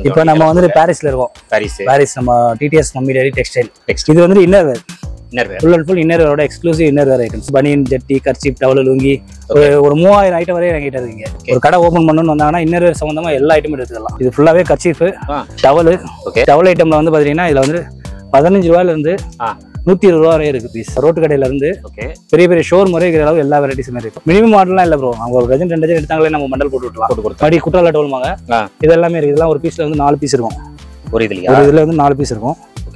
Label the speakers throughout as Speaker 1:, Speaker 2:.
Speaker 1: இப்போ நம்ம வந்து பாரிஸ்ல இருக்கோம். பாரிஸ் நம்ம டிடிஎஸ் மம்மி டாடி டெக்ஸ்டைல். இது வந்து இன்னர்வேர். ஃபுல் அண்ட் ஃபுல் இன்னர்வேரோட எக்ஸ்க்ளூசிவ் இன்னர்வேர் ஐட்டம்ஸ். பனியன், ஜெட்டி, கர்ச்சீப், டவல், லுங்கி ஒரு 3000 ஐட்டம் வரை என்கிட்ட இருக்குங்க. ஒரு கடை ஓபன் பண்ணணும்னு வந்தாங்கன்னா இன்னர்வேர் சம்பந்தமா எல்லா ஐட்டமும் எடுத்துக்கலாம். இது ஃபுல்லாவே கர்ச்சீப், டவல். டவல் ஐட்டம்ல வந்து பாத்தீங்கன்னா இதுல வந்து 15 ரூபாயில இருந்து 120 ரூபா வரை இருக்கு பீஸ். ரோட்டு கடையில இருந்து பெரிய பெரிய ஷோர் முறை இருக்கிற அளவு எல்லா வெரைட்டிஸுமே இருக்கு. மினிமம் மாடல்லாம் இல்ல ப்ரோ. அவங்க ஒரு டஜன் 2 டஜன் எடுத்தாங்களே நம்ம மண்டல் போட்டு விட்டுலாம். மடி குற்றால டோல்மாங்க இது எல்லாமே இருக்கு. இதெல்லாம் ஒரு பீஸ்ல வந்து 4 பீஸ் இருக்கும். ஒரு இதுல வந்து 4 பீஸ் இருக்கும்.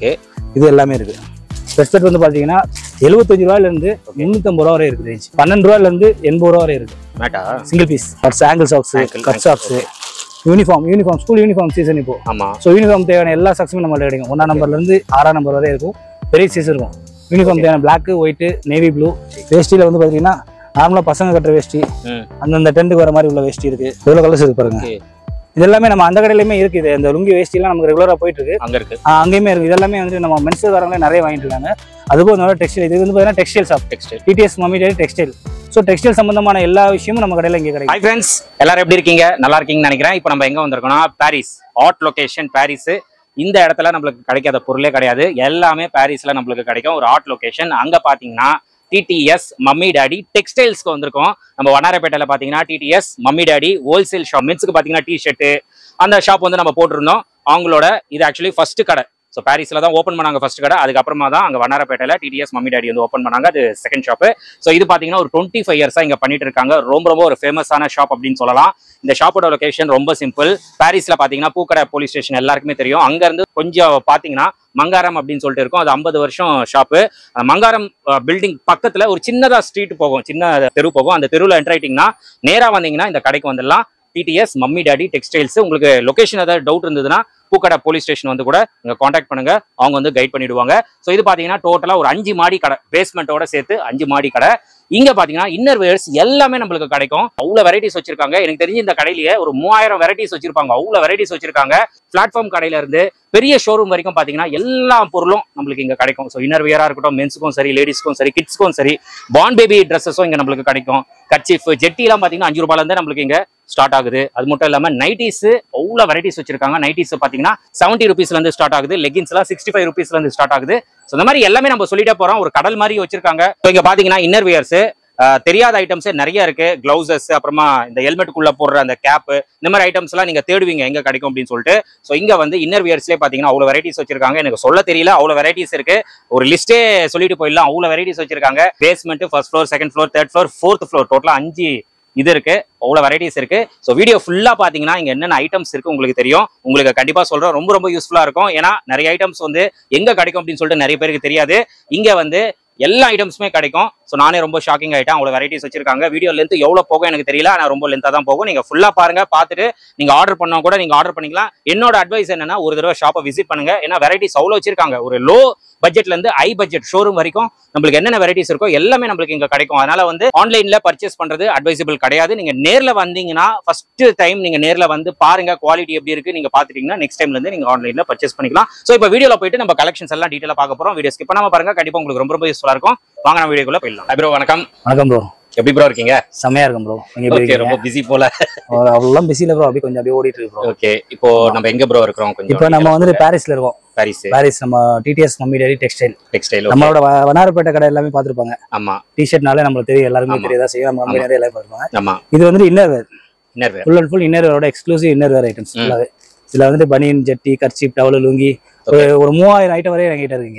Speaker 1: இது எல்லாமே இருக்கு. பெஸ்ட் வந்து பாத்தீங்கன்னா 75 ரூபாயில இருந்து 350 ரூபா வரை இருக்கு ரேஞ்ச். 12 ரூபாயில இருந்து 80 ரூபா வரை இருக்கு. Single piece ankle socks, cut socks, uniform school uniform season இப்போ. ஸோ யூனிஃபார்ம் தேவையான எல்லா சாக்ஸுமே நம்மள்ட்ட கிடைக்கும். 1ஆம் நம்பர்ல இருந்து 6ஆம் நம்பர் வரை இருக்கும். பெரிய சீசன் இருக்கும். யூனிஃபார்ம் தேவையான பிளாக், ஒயிட், நேவி ப்ளூ. வேஷ்டியில வந்து பாத்தீங்கன்னா நார்மலா பசங்க கட்டுற வேஷ்டி, அந்தந்த டென்ட்டுக்கு வர மாதிரி உள்ள வேஷ்டி இருக்கு. எவ்வளவு கலர்ஸ் இருக்கு பாருங்க. இது எல்லாமே நம்ம அந்த கடையிலுமே இருக்கு. இது இந்த லுங்கி வேஷ்டி எல்லாம் நமக்கு ரெகுலரா போயிட்டு இருக்கு. அங்கேயுமே இருக்கு. இதெல்லாமே வந்து நம்ம மென்ஸ் வரவங்களே நிறைய வாங்கிட்டு இருக்காங்க. அதுபோல் நல்ல டெக்ஸ்டைல். இது வந்து பாத்தீங்கன்னா textile shop. TDS mummy daddy textile. So textile சம்பந்தமான எல்லா விஷயமும் நம்ம கடையில் இங்கே கிடைக்கும்.
Speaker 2: ஹாய் ஃப்ரெண்ட்ஸ், எல்லாரும் எப்படி இருக்கீங்க? நல்லா இருக்கீங்கன்னு நினைக்கிறேன். இப்போ நம்ம எங்க வந்திருக்கோம்னா பாரிஸ். Hot location Parrys. இந்த இடத்துல நம்மளுக்கு கிடைக்காத பொருளே கிடையாது. எல்லாமே பாரிஸ்ல நம்மளுக்கு கிடைக்கும். ஒரு ஹாட் லொகேஷன். அங்க பாத்தீங்கன்னா டிடிஎஸ் மம்மி டாடி டெக்ஸ்டைல்ஸ்க்கு வந்திருக்கோம். நம்ம வண்ணாரப்பேட்டையில பாத்தீங்கன்னா TDS mummy daddy wholesale shop. மென்ஸ்க்கு பாத்தீங்கன்னா டிஷர்ட் அந்த ஷாப் வந்து நம்ம போட்டிருந்தோம். அவங்களோட இது ஆக்சுவலி ஃபர்ஸ்ட் கடை. ஸோ பாரிஸ்ல தான் ஓப்பன் பண்ணாங்க ஃபர்ஸ்ட் கடை. அதுக்கப்புறமா தான் அங்கே வண்ணாரப்பேட்டையில டிடிஎஸ் மம்மி டாடி வந்து ஓப்பன் பண்ணாங்க. அது செகண்ட் ஷாப்பு. ஸோ இது பார்த்தீங்கன்னா ஒரு 25 இயர்ஸாக இங்கே பண்ணிட்டு இருக்காங்க. ரொம்ப ஒரு ஃபேமஸான ஷாப் அப்படின்னு சொல்லலாம். இந்த ஷாப்போட லொகேஷன் ரொம்ப சிம்பிள். பாரிஸ்ல பார்த்தீங்கன்னா பூக்கடை போலீஸ் ஸ்டேஷன் எல்லாருக்குமே தெரியும். அங்கேருந்து கொஞ்சம் பார்த்தீங்கன்னா மங்காரம் அப்படின்னு சொல்லிட்டு இருக்கும். அது 50 வருஷம் ஷாப்பு. மங்காரம் பில்டிங் பக்கத்தில் ஒரு சின்னதாக ஸ்ட்ரீட் போகும், சின்ன தெரு போகும். அந்த தெருவில் என்டர் ஆயிட்டீங்கன்னா நேராக வந்தீங்கன்னா இந்த கடைக்கு வந்துடலாம். TDS mummy daddy textiles. உங்களுக்கு லொகேஷன் ஏதாவது டவுட் இருந்ததுன்னா பூக்கடை போலீஸ் ஸ்டேஷன் வந்து கூட நீங்க காண்டாக்ட் பண்ணுங்க. அவங்க வந்து கைட் பண்ணிடுவாங்க. ஸோ இது பாத்தீங்கன்னா டோட்டலா ஒரு 5 மாடி கடை, பேஸ்மெண்ட்டோட சேர்த்து 5 மாடி கடை. இங்க பாத்தீங்கன்னா இன்னர் வேர்ஸ் எல்லாமே நம்மளுக்கு கிடைக்கும். அவ்வளவு வெரைட்டிஸ் வச்சிருக்காங்க. எனக்கு தெரிஞ்சு இந்த கடையிலேயே ஒரு 3000 வெரைட்டிஸ் வச்சிருப்பாங்க. அவ்வளவு வெரைட்டிஸ் வச்சிருக்காங்க. பிளாட்ஃபார்ம் கடையில இருந்து பெரிய ஷோரூம் வரைக்கும் பாத்தீங்கன்னா எல்லா பொருளும் நம்மளுக்கு இங்க கிடைக்கும். ஸோ இன்னர் வியரா இருக்கட்டும், மென்ஸுக்கும் சரி, லேடிஸ்க்கும் சரி, கிட்ஸ்க்கும் சரி, பார்ன் பேபி ட்ரெஸ்ஸஸும் இங்க நம்மளுக்கு கிடைக்கும். கர்ச்சீஃப், ஜெட்டி எல்லாம் பாத்தீங்கன்னா 5 ரூபாயில இருந்து நம்மளுக்கு இங்க ஸ்டார்ட் ஆகுது. அது மட்டும் இல்லாம நைட்டிஸ் அவ்வளவு வெரைட்டிஸ் வச்சிருக்காங்க. நைட்டிஸ் பாத்தீங்கன்னா 70 ருபீஸ்ல இருந்து ஸ்டார்ட் ஆகுது. லெகின்ஸ் எல்லாம் 65 ருபீஸ்ல இருந்து ஸ்டார்ட் ஆகுது. ஸோ இந்த மாதிரி எல்லாமே நம்ம சொல்லிட்டே போறோம். ஒரு கடல் மாதிரி வச்சிருக்காங்க. ஸோ இங்க பாத்தீங்கன்னா இன்னர் வியர்ஸ் தெரியாத ஐட்டம்ஸே நிறைய இருக்கு. கிளவுசஸ், அப்புறமா இந்த ஹெல்மெட்டுக்குள்ள போடுற அந்த கேப், இந்த மாதிரி ஐட்டம்ஸ் எல்லாம் நீங்க தேடுவீங்க எங்க கிடைக்கும் அப்படின்னு சொல்லிட்டு. ஸோ இங்க வந்து இன்னர் வியர்ஸ்லேயே பாத்தீங்கன்னா அவ்வளவு வெரைட்டிஸ் வச்சிருக்காங்க. எனக்கு சொல்ல தெரியல, அவ்வளவு வெரைட்டிஸ் இருக்கு. ஒரு லிஸ்டே சொல்லிட்டு போயிடலாம். அவ்வளவு வெரைட்டிஸ் வச்சிருக்காங்க. Basement, first floor, second floor, third floor, fourth floor, டோட்டலா 5 இது இருக்கு. அவ்வளவு வெரைட்டிஸ் இருக்கு. ஸோ வீடியோ ஃபுல்லா பாத்தீங்கன்னா இங்க என்னென்ன ஐட்டம்ஸ் இருக்கு உங்களுக்கு தெரியும். உங்களுக்கு கண்டிப்பா சொல்றேன், ரொம்ப யூஸ்ஃபுல்லா இருக்கும். ஏன்னா நிறைய ஐட்டம்ஸ் வந்து எங்க கிடைக்கும் அப்படின்னு சொல்லிட்டு நிறைய பேருக்கு தெரியாது. இங்க வந்து எல்லா ஐட்டம்ஸுமே கிடைக்கும். ஸோ நானே ரொம்ப ஷாக்கிங் ஆயிட்டேன். அவ்வளோ வெரைட்டிஸ் வச்சிருக்காங்க. வீடியோ லென்த் எவ்வளோ போகும் எனக்கு தெரியல, ஆனால் ரொம்ப லென்த்தாக தான் போகும். நீங்கள் ஃபுல்லாக பாருங்க. பார்த்துட்டு நீங்கள் ஆர்டர் பண்ணா கூட நீங்கள் ஆர்டர் பண்ணிக்கலாம். என்னோட அட்வைஸ் என்னன்னா, ஒரு தடவை ஷாப்பை விசிட் பண்ணுங்க. ஏன்னா வெரைட்டிஸ் அவ்வளோ வச்சிருக்காங்க. ஒரு லோ பட்ஜெட்ல இருந்து ஹை பட்ஜெட் ஷோரூம் வரைக்கும் நம்மளுக்கு என்னென்ன வெரைட்டிஸ் இருக்கோ எல்லாமே நம்மளுக்கு இங்க கிடைக்கும். அதனால வந்து ஆன்லைன்ல பர்ச்சேஸ் பண்றது அட்வைசபிள் கிடையாது. நீங்க நேர்ல வந்தீங்கன்னா ஃபர்ஸ்ட் டைம் நீங்க நேர்ல வந்து பாருங்க, குவாலிட்டி எப்படி இருக்கு நீங்க பாத்துட்டீங்கன்னா நெக்ஸ்ட் டைம்ல இருந்து நீங்க ஆன்லைன்ல பர்ச்சேஸ் பண்ணிக்கலாம். சோ இப்போ வீடியோல போயிட்டு நம்ம கலெக்ஷன்ஸ் எல்லாம் டீடைலா பார்க்க போறோம். வீடியோ ஸ்கிப் பண்ணாம பாருங்க. கண்டிப்பா உங்களுக்கு ரொம்ப யூஸ்ஃபுல்லா இருக்கும். வாங்க நம்ம வீடியோக்குள்ள போயிடலாம். ப்ரோ வணக்கம்.
Speaker 1: வணக்கம் ப்ரோ.
Speaker 2: எப்படி ப்ரோ இருக்கீங்க?
Speaker 1: செமையா இருக்கும் ப்ரோ.
Speaker 2: ஓகே, ரொம்ப பிஸி போல.
Speaker 1: அவ்வளவு பிஸி இல்ல ப்ரோ, அப்படியே ஓடிட்டு இருக்கு ப்ரோ.
Speaker 2: ஓகே, இப்போ நம்ம எங்க ப்ரோ இருக்கோம்? கொஞ்சம்
Speaker 1: இப்போ நம்ம வந்து பாரிஸ்ல இருக்கோம். பாரிஸ் நம்ம டிடிஎஸ் மம்மி டாடி டெக்ஸ்டைல். நம்மளோட வண்ணாரப்பேட்டை கடை எல்லாமே பாத்துருப்பாங்க. ஆமா, டிஷர்ட்னாலே நம்மளுக்கு தெரியும், எல்லாருமே தெரியாதா செய்யும். நம்ம மம்மி டாடி எல்லாம் பாத்துருப்பாங்க. ஆமா, இது வந்து இன்னர்வேர். ஃபுல் அண்ட் ஃபுல் இன்னர்வேரோட எக்ஸ்க்ளூசிவ் இன்னர்வேர் ஐட்டம்ஸ். இதுல வந்து பனியன், ஜெட்டி, கர்ச்சீப், டவல், லுங்கி ஒரு 3000 ஐட்டம் வரை என்கிட்ட இருக்குங்க.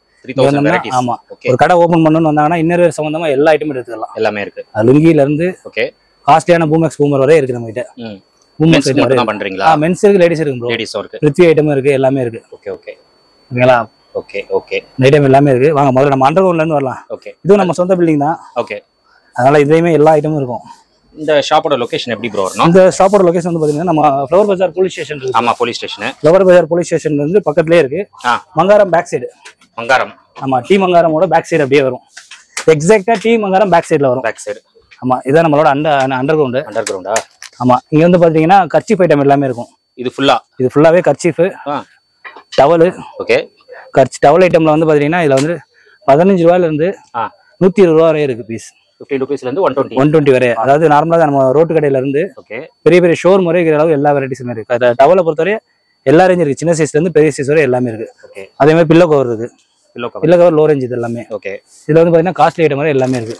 Speaker 1: ஆமா, ஒரு கடை ஓபன் பண்ணணும்னு வந்தாங்கன்னா இன்னர்வேர் சம்பந்தமா எல்லா ஐட்டமும் எடுத்துக்கலாம். எல்லாமே இருக்கு. லுங்கில இருந்து காஸ்ட்லியான பூமெக்ஸ் பூமர் வரை இருக்கு நம்ம கிட்ட. மென்ஸ் இருக்கு, லேடிஸ் இருக்கு ப்ரோ. லேடிஸ் இருக்கு, பிரித்வி ஐட்டம் இருக்கு, எல்லாமே இருக்கு. ஓகே ஓகேங்களா? ஓகே ஐட்டம் எல்லாமே இருக்கு. வாங்க முதல்ல நம்ம அண்டர் கிரவுண்ட்ல இருந்து வரலாம். ஓகே, இது நம்ம சொந்த பில்டிங் தான். ஓகே, அதனால இதுலயுமே எல்லா ஐட்டமும் இருக்கும்.
Speaker 2: இந்த ஷாப்போட லொகேஷன் எப்படி ப்ரோ வரணும்?
Speaker 1: இந்த ஷாப்போட லொகேஷன் வந்து பாத்தீங்கன்னா நம்ம ஃப்ளவர் பஜார் போலீஸ் ஸ்டேஷன் இருக்கு.
Speaker 2: ஆமா, police station.
Speaker 1: Flower Bazaar police station வந்து பக்கத்துலயே இருக்கு. மங்காரம் பேக் சைடு. மங்காரம், ஆமா, டி மங்காரமோட பேக் சைடு அப்படியே வரும். எக்ஸாக்ட்டா டி மங்காரம் பேக் சைடுல வரும். பேக் சைடு, ஆமா. இதான் நம்மளோட அண்டர் கிரவுண்டா? ஆமா. இங்க வந்து பாத்தீங்கன்னா கர்ச்சீஃப் ஐட்டம் எல்லாமே இருக்கும். இது ஃபுல்லாவே கர்ச்சீஃப், டவல். ஓகே, டவல் ஐட்டம்ல வந்து பாத்தீங்கன்னா இதுல வந்து 15 ரூபாயில இருந்து 120 ரூபா வரை இருக்கு பீஸ். 15 ரூபீஸ்ல இருந்து 120 வரை. அதாவது நார்மலா நம்ம ரோட்டு கடையில இருந்து பெரிய பெரிய ஷோர் முறை இருக்கிற அளவு எல்லா வெரைட்டிஸுமே இருக்கு. டவலை பொறுத்தவரை எல்லா ரேஞ்ச் இருக்கு, சின்ன சைஸ்ல இருந்து பெரிய சைஸ் வரை எல்லாமே இருக்கு.
Speaker 2: ஓகே.
Speaker 1: அதே மாதிரி பில்லோ கவர் இருக்கு, பில்லோ கவர் லோ ரேஞ்ச் இது எல்லாமே.
Speaker 2: ஓகே.
Speaker 1: இதுல வந்து பாத்தீங்கன்னா காஸ்ட்லி ஐட்டம் மாதிரி எல்லாமே இருக்கு.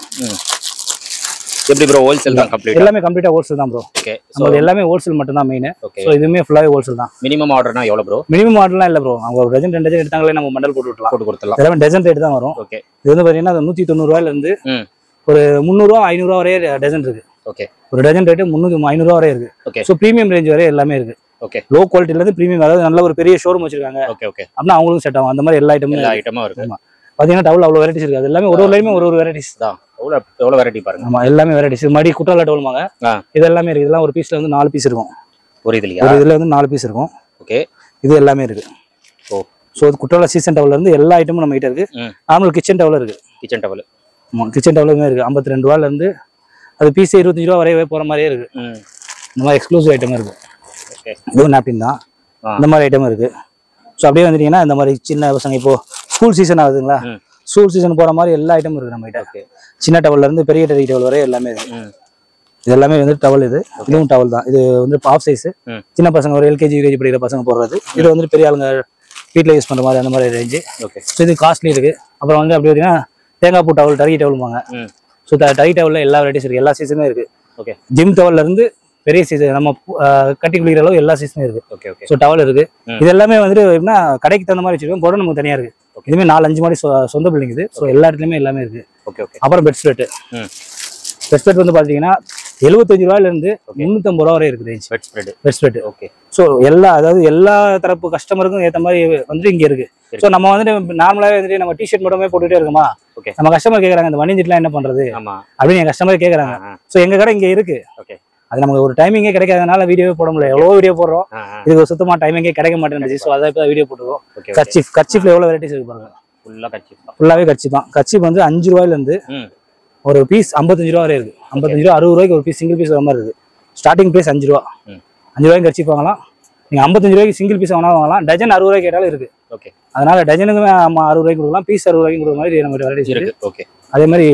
Speaker 2: எப்படி ப்ரோ ஹோல்சேல் தான் கம்ப்ளீட்?
Speaker 1: எல்லாமே கம்ப்ளீட்டா ஹோல்சேல் தான் ப்ரோ.
Speaker 2: ஓகே.
Speaker 1: சோ எல்லாமே ஹோல்சேல் மட்டும் தான் மெயின். சோ இதுமே ஃபுல்லாவே ஹோல்சேல் தான்.
Speaker 2: மினிமம் ஆர்டர்னா எவ்வளவு ப்ரோ?
Speaker 1: மினிமம் ஆர்டர்லாம் இல்ல ப்ரோ, அவங்க ஒரு டஜன் 2 டஜன் எடுத்தாங்களே நம்ம மண்டல் போட்டு கொடுத்துடலாம். எல்லாமே டஜன் ரேட் தான் வரும்.
Speaker 2: ஓகே.
Speaker 1: இது வந்து பாத்தீங்கன்னா 190 ரூபாயில இருந்து ஒரு 300 ரூபா 500 ரூபா வரை டஜன் இருக்கு. ஓகே. ஒரு டஜன் ரேட் 300 500 ரூபா வரை இருக்கு. ஓகே. சோ பிரீமியம் ரேஞ்ச் வரை எல்லாமே இருக்கு. ஓகே. லோ குவாலிட்டில இருந்து பிரீமியம், அதாவது நல்ல ஒரு பெரிய ஷோரூம் வச்சிருக்காங்க. Okay okay. அப்படினா அவங்களுக்கு செட் ஆகும் அந்த மாதிரி எல்லா ஐட்டமும் இருக்கு. பாத்தீங்கன்னா டவல் அவ்வளவு வெரைட்டிஸ் இருக்கு. அது எல்லாமே ஒரு லைனுமே ஒரு வெரைட்டிஸ் தான். எவ்வளவு வெரைட்டி பாருங்க. ஆமா எல்லாமே வெரைட்டிஸ். மடி குட்டால டவல்மாங்க. இது எல்லாமே இருக்கு. இதெல்லாம் ஒரு பீஸ்ல வந்து 4 பீஸ் இருக்கும். ஒரு இதுல வந்து 4 பீஸ் இருக்கும். ஓகே. இது எல்லாமே இருக்கு. ஓ சோ குட்டால சீசன் டவல்ல இருந்து எல்லா ஐட்டமும் நம்ம கிட்ட இருக்கு. நார்மல் கிச்சன் டவல் இருக்கு. Kitchen towel. ஆமா கிச்சன் டவலுமே இருக்கு. 52 ரூபாயில இருந்து அது பீஸ் 25 ரூபா வரை போற மாதிரியே இருக்கு. இந்த மாதிரி எக்ஸ்க்ளூசிவ் ஐட்டம் இருக்கு. ஓகே. இது நாப்கின் தான். இந்த மாதிரி ஐட்டம் இருக்கு. சோ அப்படியே வந்துட்டீங்கன்னா இந்த மாதிரி சின்ன பசங்க இப்போ ஸ்கூல் சீசன் ஆகுதுங்களா, ஸ்கூல் சீசன் போற மாதிரி எல்லா ஐட்டமும் இருக்கு நம்ம கிட்ட. சின்ன டவல்ல இருந்து பெரிய டவல் வரை எல்லாமே இருக்கு. இது எல்லாமே வந்து டவல். இதுவும் டவல் தான். இது வந்து ஆஃப் சைஸ், சின்ன பசங்க ஒரு LKG UKG படிக்கிற பசங்க போடுறது. இது வந்து பெரிய ஆளுங்க வீட்டில் யூஸ் பண்ற மாதிரி அந்த மாதிரி ரேஞ்சு. ஓகே. ஸோ இது காஸ்ட்லி இருக்கு. அப்புறம் வந்து அப்படி பார்த்தீங்கன்னா தேங்காய் பூ டவல், டர்கி டவல்பாங்க. ஸோ டர்கி டவல்ல எல்லா வெரைட்டிஸ் இருக்கு, எல்லா சீசனுமே இருக்கு. ஓகே. ஜிம் டவல்ல இருந்து பெரிய சீசன் நம்ம கட்டி குளிக்கிற அளவு எல்லா சீசனும் இருக்கு. Okay okay. ஸோ டவல் இருக்கு. இது எல்லாமே வந்துட்டு எப்படின்னா கடைக்கு தகுந்த மாதிரி வச்சிருக்கோம், குடம் நமக்கு தனியா இருக்கு. இதுமே 4-5 மாதிரி சொந்த பில்டிங் இது. ஸோ எல்லா இடத்துலயுமே எல்லாமே இருக்கு. Okay okay. அப்புறம் பெட் ஸ்ப்ரெட். பெட் ஸ்ப்ரெட் வந்து பாத்தீங்கன்னா 75 ரூபாயில இருந்து 350 ரூபா வரை இருக்கு range. Bed spread. Okay. So அதாவது எல்லா தரப்பு கஸ்டமருக்கும் ஏற்ற மாதிரி வந்து இங்க இருக்கு. ஸோ நம்ம வந்துட்டு நார்மலாவே வந்துட்டு நம்ம டிஷர்ட் மட்டுமே போட்டுட்டே இருக்குமா, நம்ம கஸ்டமர் கேக்குறாங்க இந்த மணிஞ்சிட்டுலாம் என்ன பண்றது அப்படின்னு என் கஸ்டமர் கேக்குறாங்க. ஸோ எங்க கடை இங்க இருக்கு. அது நமக்கு ஒரு டைமிங்கே கிடைக்காதனால வீடியோவே போட முடியல. எவ்வளோ வீடியோ போடுறோம், இதுக்கு சுத்தமா டைமிங்கே கிடைக்க மாட்டேங்குது. ஸோ அதை இப்போ வீடியோ போட்டுருவோம். கர்ச்சீஃப்ல எவ்வளவு வெரைட்டிஸ் இருக்கு பாருங்க. ஃபுல்லாவே கர்ச்சீஃப் தான். கர்ச்சீஃப் வந்து 5 ரூபாயில இருந்து ஒரு பீஸ் 55 ரூபா வரை இருக்கு. 55 ரூபா 60 ரூபாய்க்கு ஒரு பீஸ் சிங்கிள் பீஸ் வர மாதிரி இருக்கு. ஸ்டார்டிங் பிரைஸ் 5 ரூபா. 5 ரூபாய்க்கு கர்ச்சீஃப் வாங்கலாம். நீங்க 55 ரூபாய்க்கு சிங்கிள் பீஸ் வாங்கலாம். டஜன் 60 ரூபாய்க்கு கேட்டாலும் இருக்கு. ஓகே. அதனால டஜனுக்குமே 60 ரூபாய்க்கு கொடுக்கலாம், பீஸ் 60 ரூபாய்க்கு கொடுக்குற மாதிரி நம்ம வெரைட்டிஸ் இருக்கு. ஓகே. அதே மாதிரி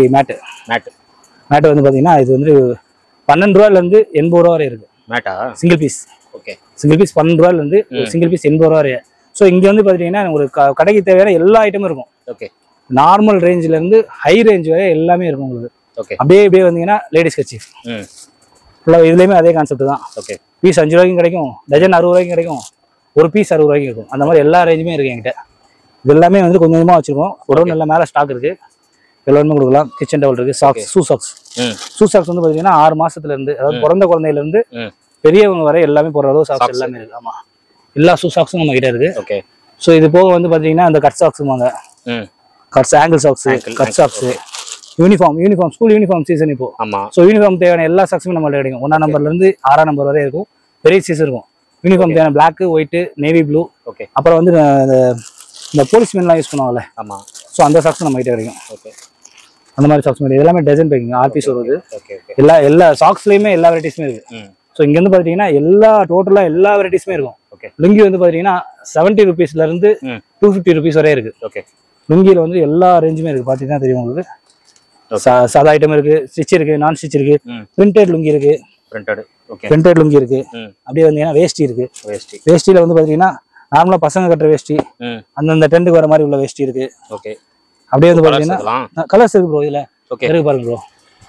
Speaker 1: மேட் வந்து பாத்தீங்கன்னா இது வந்து 12 ரூபாயில இருந்து 80 ரூபா வரை இருக்கு. மேட்டா single piece. Okay. Single piece 12 ரூபாயில இருந்து சிங்கிள் பீஸ் 80 ரூபா வரை. ஸோ இங்க வந்து பாத்தீங்கன்னா ஒரு கடைக்கு தேவையான எல்லா ஐட்டமும் இருக்கும். ஓகே. நார்மல் ரேஞ்சில இருந்து ஹை ரேஞ்ச் வரை எல்லாமே இருக்கும் உங்களுக்கு. ஓகே. அப்படியே வந்தீங்கன்னா லேடிஸ் கர்ச்சீஃப் ஃபுல்லாக இதுலயுமே அதே கான்செப்ட் தான். ஓகே. பீஸ் 5 ரூபாய்க்கும் கிடைக்கும், டஜன் 60 ரூபாய்க்கும் கிடைக்கும், ஒரு பீஸ் 60 ரூபாய்க்கு இருக்கும். அந்த மாதிரி எல்லா ரேஞ்சுமே இருக்கு என்கிட்ட. இது எல்லாமே வந்து கொஞ்சம் கொஞ்சமா வச்சிருக்கோம். உடனே நல்லா மேலே ஸ்டாக் இருக்கு, எல்லாருமே கொடுக்கலாம். கிச்சன் டவல் இருக்கு, சாக்ஸ், ஷூ சாக்ஸ் வந்து பாத்தீங்கன்னா 6 மாசத்துல இருந்து, அதாவது பிறந்த குழந்தையில இருந்து பெரியவங்க வரை எல்லாமே போற அளவு சாக்ஸ் எல்லாமே இருக்கு. ஆமா எல்லா ஷூ சாக்ஸும் நம்ம கிட்ட இருக்கு. ஓகே. ஸோ இது போக வந்து பாத்தீங்கன்னா அந்த கட் சாக்ஸுமாங்க, cuts, ankle socks, cut socks, uniform school uniform season இப்போ. ஆமா. ஸோ யூனிஃபார்ம் தேவையான எல்லா சாக்ஸுமே நம்மள்ட்ட கிடைக்கும். 1ஆம் நம்பர்ல இருந்து 6ஆம் நம்பர் வரை இருக்கும். பெரிய சீசன் இருக்கும். யூனிஃபார்ம் தேவையான black, white, navy blue. Okay. அப்புறம் வந்து இந்த போலீஸ்மேன்லாம் யூஸ் பண்ணுவாங்கல்ல. ஆமா. ஸோ அந்த சாக்ஸ் நம்ம கிட்ட கிடைக்கும். ஓகே. அந்த மாதிரி சாக்ஸ் மாதிரி எல்லாமே டஜன் பேக்கிங் ஆர்பிஸ் வருது. எல்லா சாக்ஸ்லயுமே எல்லா வெரைட்டிஸுமே இருக்கு. ஸோ இங்க வந்து பாத்தீங்கன்னா டோட்டலா எல்லா வெரைட்டிஸுமே இருக்கும். லுங்கி வந்து பாத்தீங்கன்னா 70 ருபீஸ்ல இருந்து 250 ருபீஸ் வரை இருக்கு. ஓகே. லுங்கியில வந்து எல்லா ரேஞ்சுமே இருக்கு. பாத்தீங்கன்னா தெரியும் உங்களுக்கு. சாதா ஐட்டம் இருக்கு, ஸ்டிச் இருக்கு, நான் ஸ்டிச் இருக்கு, பிரிண்டட் லுங்கி இருக்கு, பிரிண்டட் லுங்கி இருக்கு. அப்படியே வந்தீங்கன்னா வேஷ்டி இருக்கு. வேஷ்டியில வந்து பாத்தீங்கன்னா நார்மலா பசங்க கட்டுற வேஷ்டி, அந்தந்த டென்ட்டுக்கு வர மாதிரி உள்ள வேஷ்டி இருக்கு. ஓகே. அப்படியே வந்து பாத்தீங்கன்னா கலர்ஸ் இருக்கு ப்ரோ. இதுல இருக்கு பாருங்க ப்ரோ.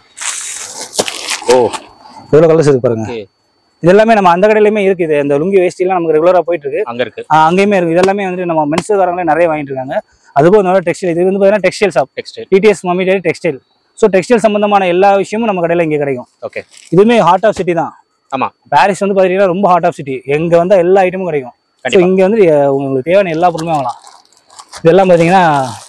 Speaker 1: ஓ எவ்வளவு கலர்ஸ் இருக்கு பாருங்க. இது எல்லாமே நம்ம அந்த கடையிலுமே இருக்கு. இது இந்த லுங்கி வேஷ்டி எல்லாம் நமக்கு ரெகுலரா போயிட்டு இருக்கு. அங்க இருக்கு, அங்கேயுமே இருக்கு. இதெல்லாமே வந்து நம்ம மென்ஸ்காரங்களே நிறைய வாங்கிட்டு இருக்காங்க. அதுவும் நல்ல டெக்ஸ்டைல். இது வந்து பாத்தீங்கன்னா textile shop, TTS mummy daddy textile. So textile சம்பந்தமான எல்லா விஷயமும் நம்ம கடையில இங்கே கிடைக்கும். ஓகே. இதுவுமே ஹார்ட் ஆஃப் சிட்டி தான். ஆமா. பாரிஸ் வந்து பாத்தீங்கன்னா ரொம்ப ஹார்ட் ஆஃப் சிட்டி. எங்க வந்தா எல்லா ஐட்டமும் கிடைக்கும். ஸோ இங்க வந்து உங்களுக்கு தேவையான எல்லா பொருளுமே வாங்கலாம். இதெல்லாம் பாத்தீங்கன்னா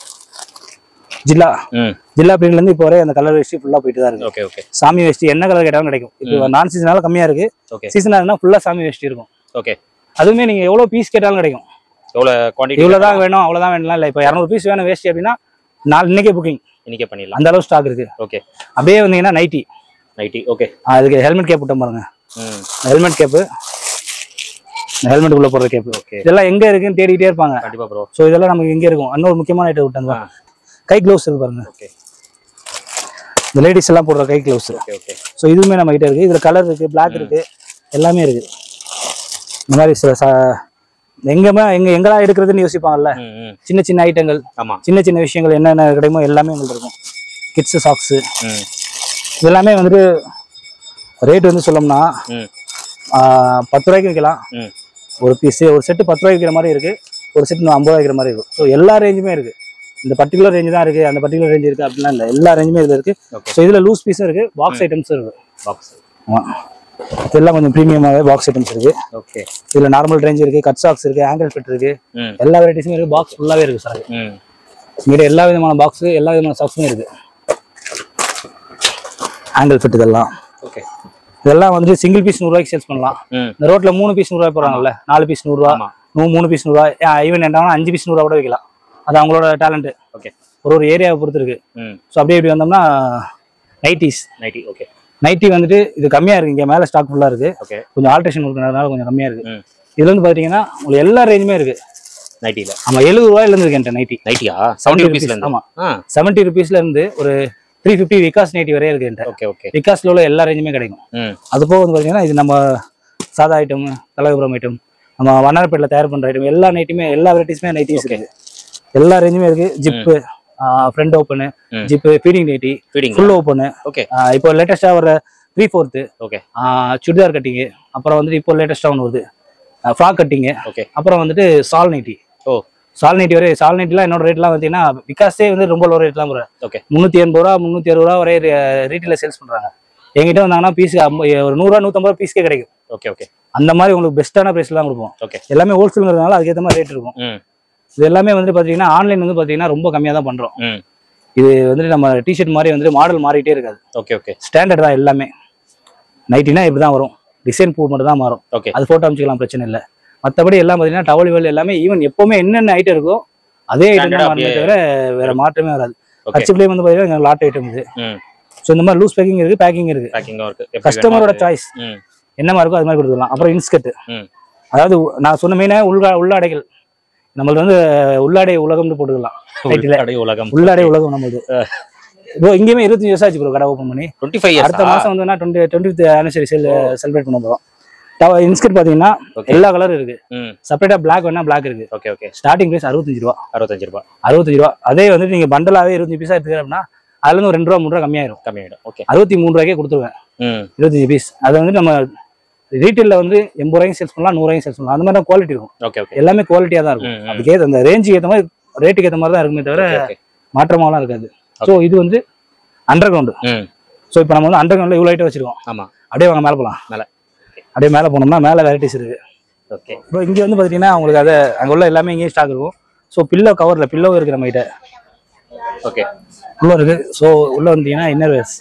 Speaker 1: ஜில்லா பீரியட்ல இருந்து இப்போ வரை அந்த கலர் வேஷ்டி ஃபுல்லா போயிட்டு தான் இருக்கு. Okay okay. சாமி வேஷ்டி என்ன கலர் கேட்டாலும் கிடைக்கும். இப்போ நான் சீசனால கம்மியா இருக்கு. சீசனா இருந்தா ஃபுல்லா சாமி வேஷ்டி இருக்கும். ஓகே. அதுவுமே நீங்க எவ்வளவு பீஸ் கேட்டாலும் கிடைக்கும். எவ்வளவு குவாண்டிட்டி, இவ்வளவுதான் வேணும் அவ்வளவுதான் வேணும்லாம் இல்லை. இப்போ 200 பீஸ் வேணும் வேஷ்டி அப்படின்னா இன்னைக்கே புக்கிங், இன்னைக்கே பண்ணிடலாம். அந்த அளவு ஸ்டாக் இருக்கு. ஓகே. அப்படியே வந்தீங்கன்னா நைட்டி. ஓகே. அதுக்கு ஹெல்மெட் கேப் விட்டோம் பாருங்க. ஹெல்மெட் கேப்பு, ஹெல்மெட் உள்ள போடுற கேப். ஓகே. இதெல்லாம் எங்க இருக்குன்னு தேடிட்டே இருப்பாங்க. கண்டிப்பா ப்ரோ. ஸோ இதெல்லாம் நமக்கு எங்க இருக்கும். இன்னொரு முக்கியமான ஐட்டம் விட்டாங்க, கை க்ளவுஸ் இருக்கு பாருங்க. ஓகே. இந்த லேடிஸ் எல்லாம் போடுற கை க்ளவுஸ். Okay okay. ஸோ இதுவுமே நம்ம கிட்ட இருக்கு. இதுல கலர் இருக்கு, பிளாக் இருக்கு, எல்லாமே இருக்கு. இந்த மாதிரி எங்கெல்லாம் எடுக்கிறதுன்னு யோசிப்பாங்கல்ல. சின்ன சின்ன ஐட்டங்கள், சின்ன சின்ன விஷயங்கள் என்னென்ன கிடைக்குமோ எல்லாமே எங்கள்கிட்ட இருக்கும். கிட்ஸ் சாக்ஸ் இதெல்லாமே வந்துட்டு ரேட் வந்து சொல்லணும்னா 10 ரூபாய்க்கு விற்கலாம் ஒரு பீஸ். ஒரு செட்டு 10 ரூபாய்க்கு விற்கிற மாதிரி இருக்கு, ஒரு செட்டு 50 ரூபாய் விற்கிற மாதிரி இருக்கும். ஸோ எல்லா ரேஞ்சுமே இருக்கு. இந்த பர்டிகுலர் ரேஞ்சு தான் இருக்கு, அந்த பர்டிகுலர் ரேஞ்ச் இருக்கு அப்படின்னா இல்லை, எல்லா ரேஞ்சுமே இதுல இருக்கு. ஸோ இதுல லூஸ் பீஸும் இருக்கு, பாக்ஸ் ஐட்டம்ஸும் இருக்கு. இதெல்லாம் கொஞ்சம் ப்ரீமியமாகவே பாக்ஸ் ஐட்டம்ஸ் இருக்கு. இதுல நார்மல் ரேஞ்ச் இருக்கு, கட் சாக்ஸ் இருக்கு, ஆங்கிள் ஃபிட் இருக்கு, எல்லா வெரைட்டிஸுமே இருக்கு. பாக்ஸ் ஃபுல்லாவே இருக்கு சார். இங்கிட்ட எல்லா விதமான பாக்ஸ், எல்லா விதமான சாக்ஸுமே இருக்கு. ஆங்கிள் ஃபிட் இதெல்லாம் வந்துட்டு சிங்கிள் பீஸ் 100 ரூபாய்க்கு சேல்ஸ் பண்ணலாம். இந்த ரோட்ல 3 பீஸ் 100 ரூபாய் போறாங்கல்ல, 4 பீஸ் 100 ரூபா, 3 பீஸ் 100 ரூபாய், ஈவன் என்னன்னா 5 பீஸ் 100 ரூபா கூட விற்கலாம். அது அவங்களோட டேலண்ட். ஒரு ஏரியாவை பொறுத்து இருக்கு. ஸோ அப்படியே இப்படி வந்தோம்னா நைட்டி வந்துட்டு இது கம்மியா இருக்கு. இங்க மேல ஸ்டாக் ஃபுல்லா இருக்கு, கொஞ்சம் ஆல்ட்ரேஷன் இருக்கிறதுனால கொஞ்சம் கம்மியா இருக்கு. இதுல வந்து பாத்தீங்கன்னா உங்களுக்கு எல்லா ரேஞ்சுமே இருக்கு நைட்டில. ஆமா 70 ரூபாயில இருந்து இருக்கு என்கிட்ட நைட்டியா 70 ருபீஸ்ல இருந்து. ஆமா 70 ருபீஸ்ல இருந்து ஒரு 350 விகாஸ் நைட்டி வரைய இருக்கு என்கிட்ட. விகாஸ்ல உள்ள எல்லா ரேஞ்சுமே கிடைக்கும். அது போக வந்து பாத்தீங்கன்னா இது நம்ம சாதா ஐட்டம், கலகபுரம் ஐட்டம், நம்ம வண்ணாரப்பேட்டில் தயார் பண்ற ஐட்டம், எல்லா நைட்டுமே எல்லா வெரைட்டிஸுமே நைட்டிஸ் இருக்கு. எல்லா ரேஞ்சுமே இருக்கு. Zip, front open, zip, feeding nightie, full open. இப்போ லேட்டஸ்டா ஒரு 3/4 சுடிதார் கட்டிங்கு, அப்புறம் வந்துட்டு இப்போ லேட்டஸ்டா ஒன்று வருது ஃப்ராக் கட்டிங்கு, அப்புறம் வந்துட்டு சால் நைட்டி. சால் நைட்டி வரை, சால் நைட்டிலாம் என்னோட ரேட்லாம் பார்த்தீங்கன்னா விகாஸே வந்து ரொம்ப லோ ரேட்லாம் போகிறேன். 380 ரூபா 360 ரூபா வரை ரீட்டில் சேல்ஸ் பண்ணுறாங்க. எங்கிட்ட வந்தாங்கன்னா பீஸ் ஒரு 100 ரூபா 150 ரூபா பீஸ்க்கே கிடைக்கும். அந்த மாதிரி உங்களுக்கு பெஸ்ட்டான ப்ரைஸ்ல தான் கொடுப்போம். எல்லாமே ஹோல்சேல்ங்கிறதுனால அதுக்கேற்ற மாதிரி ரேட் இருக்கும். இது எல்லாமே வந்துட்டு பார்த்தீங்கன்னா ஆன்லைன் வந்து பார்த்தீங்கன்னா ரொம்ப கம்மியாக தான் பண்ணுறோம். இது வந்துட்டு நம்ம டிஷர்ட் மாதிரி வந்துட்டு மாடல் மாறிட்டே இருக்காது. ஸ்டாண்டர்ட் தான் எல்லாமே. நைட்டினா இப்படி தான் வரும், டிசைன் பூ மட்டும் தான் மாறும். அது ஃபோட்டோ அமைச்சிக்கலாம், பிரச்சனை இல்லை. மற்றபடி எல்லாம் பார்த்தீங்கன்னா டவல் வெல் எல்லாமே ஈவன் எப்பவுமே என்னென்ன ஐட்டம் இருக்கோ அதே ஐட்டம் தான் மாறுமே தவிர வேற மாற்றமே வராது. கட்சிப்லேயே வந்து பார்த்தீங்கன்னா லாட் ஐட்டம் இது. ஸோ இந்த மாதிரி லூஸ் பேக்கிங் இருக்கு, பேக்கிங் இருக்கு. கஸ்டமரோட சாய்ஸ் என்னமா இருக்கோ அது மாதிரி கொடுத்துக்கலாம். அப்புறம் இன்ஸ்கர்ட், அதாவது நான் சொன்ன மெயினா உள்ளாடைகள் நம்மளுக்கு வந்து உள்ளாடை உலகம்னு போட்டுக்கலாம். உள்ளாடை உலகம் நம்மளுக்கு ப்ரோ. இங்கேயுமே 25 வருஷம் ஆச்சு ப்ரோ கடை ஓப்பன் பண்ணி. 25 அடுத்த மாசம் வந்து 25th anniversary செலிப்ரேட் பண்ண போறோம். இன்ஸ்கர்ட் பாத்தீங்கன்னா எல்லா கலரும் இருக்கு. செப்பரேட்டா பிளாக் வேணா பிளாக் இருக்கு. ஸ்டார்டிங் பிரைஸ் 65 ரூபா. அதே வந்து நீங்க பண்டலாவே 25 பீஸா எடுத்துக்கிற அப்படின்னா அதுல இருந்து ஒரு 2 ரூபா 3 ரூபா கம்மியாயிரும். 63 ரூபாய்க்கே கொடுத்துருவேன் 25 பீஸ். அது வந்து நம்ம ரீட்டைல்ல வந்து 80 ரூபாய்க்கு சேல்ஸ் பண்ணலாம், 100 ரூபாய்க்கு சேல்ஸ் பண்ணலாம். அந்த மாதிரி தான் குவாலிட்டி இருக்கும். எல்லாமே குவாலிட்டியா தான் இருக்கும். அதுக்கே அந்த ரேஞ்சுக்கு ஏற்ற மாதிரி ரேட்டுக்கு ஏற்ற மாதிரி தான் இருக்குமே தவிர மாற்றமாலாம் இருக்காது. ஸோ இது வந்து அண்டர் கிரவுண்டு. ஸோ இப்போ நம்ம வந்து அண்டர் கிரவுண்ட்ல இவ்வளோ ஐட்டம் வச்சிருக்கோம். அப்படியே வாங்க மேலே போகலாம். அப்படியே மேலே போனோம்னா மேலே வெரைட்டிஸ் இருக்கு. இப்போ இங்கே வந்து பார்த்தீங்கன்னா உங்களுக்கு அதை அங்கே உள்ள எல்லாமே இங்கேயும் ஸ்டாக் இருக்கும். ஸோ பில்லோ கவரில் பில்லோ இருக்கு நம்ம கிட்ட. உள்ள இருக்கு. ஸோ உள்ள வந்தீங்கன்னா இன்னர் வேர்ஸ்.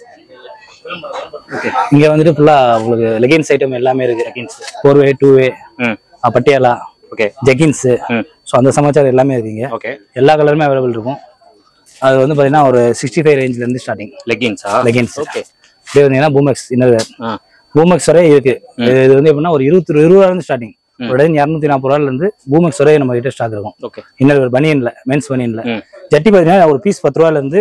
Speaker 1: இங்கே வந்துட்டு ஃபுல்லாக உங்களுக்கு லெகின்ஸ் ஐட்டம் எல்லாமே இருக்கு. 4-way 2-way Patiala, jeggings. So அந்த சமாச்சாரம் எல்லாமே இருக்குங்க. எல்லா கலருமே அவைலபிள் இருக்கும். அது வந்து பார்த்தீங்கன்னா ஒரு 65 ரேஞ்சிலேருந்து ஸ்டார்டிங் லெகின்ஸ். அப்படியே வந்தீங்கன்னா பூமெக்ஸ் இன்னர் வேர், பூமெக்ஸ் வரை இருக்கு. இது வந்து எப்படின்னா ஒரு 20 ரூபாயிலிருந்து ஸ்டார்டிங், ஒரு 240 ரூபாயிலிருந்து பூமெக்ஸ் வரை நம்ம கிட்ட ஸ்டாக் இருக்கும். இன்னர் வேர் பனியன்ல, மென்ஸ் பனியன்ல. ஜட்டி பார்த்தீங்கன்னா ஒரு பீஸ் 10 ரூபாயிலிருந்து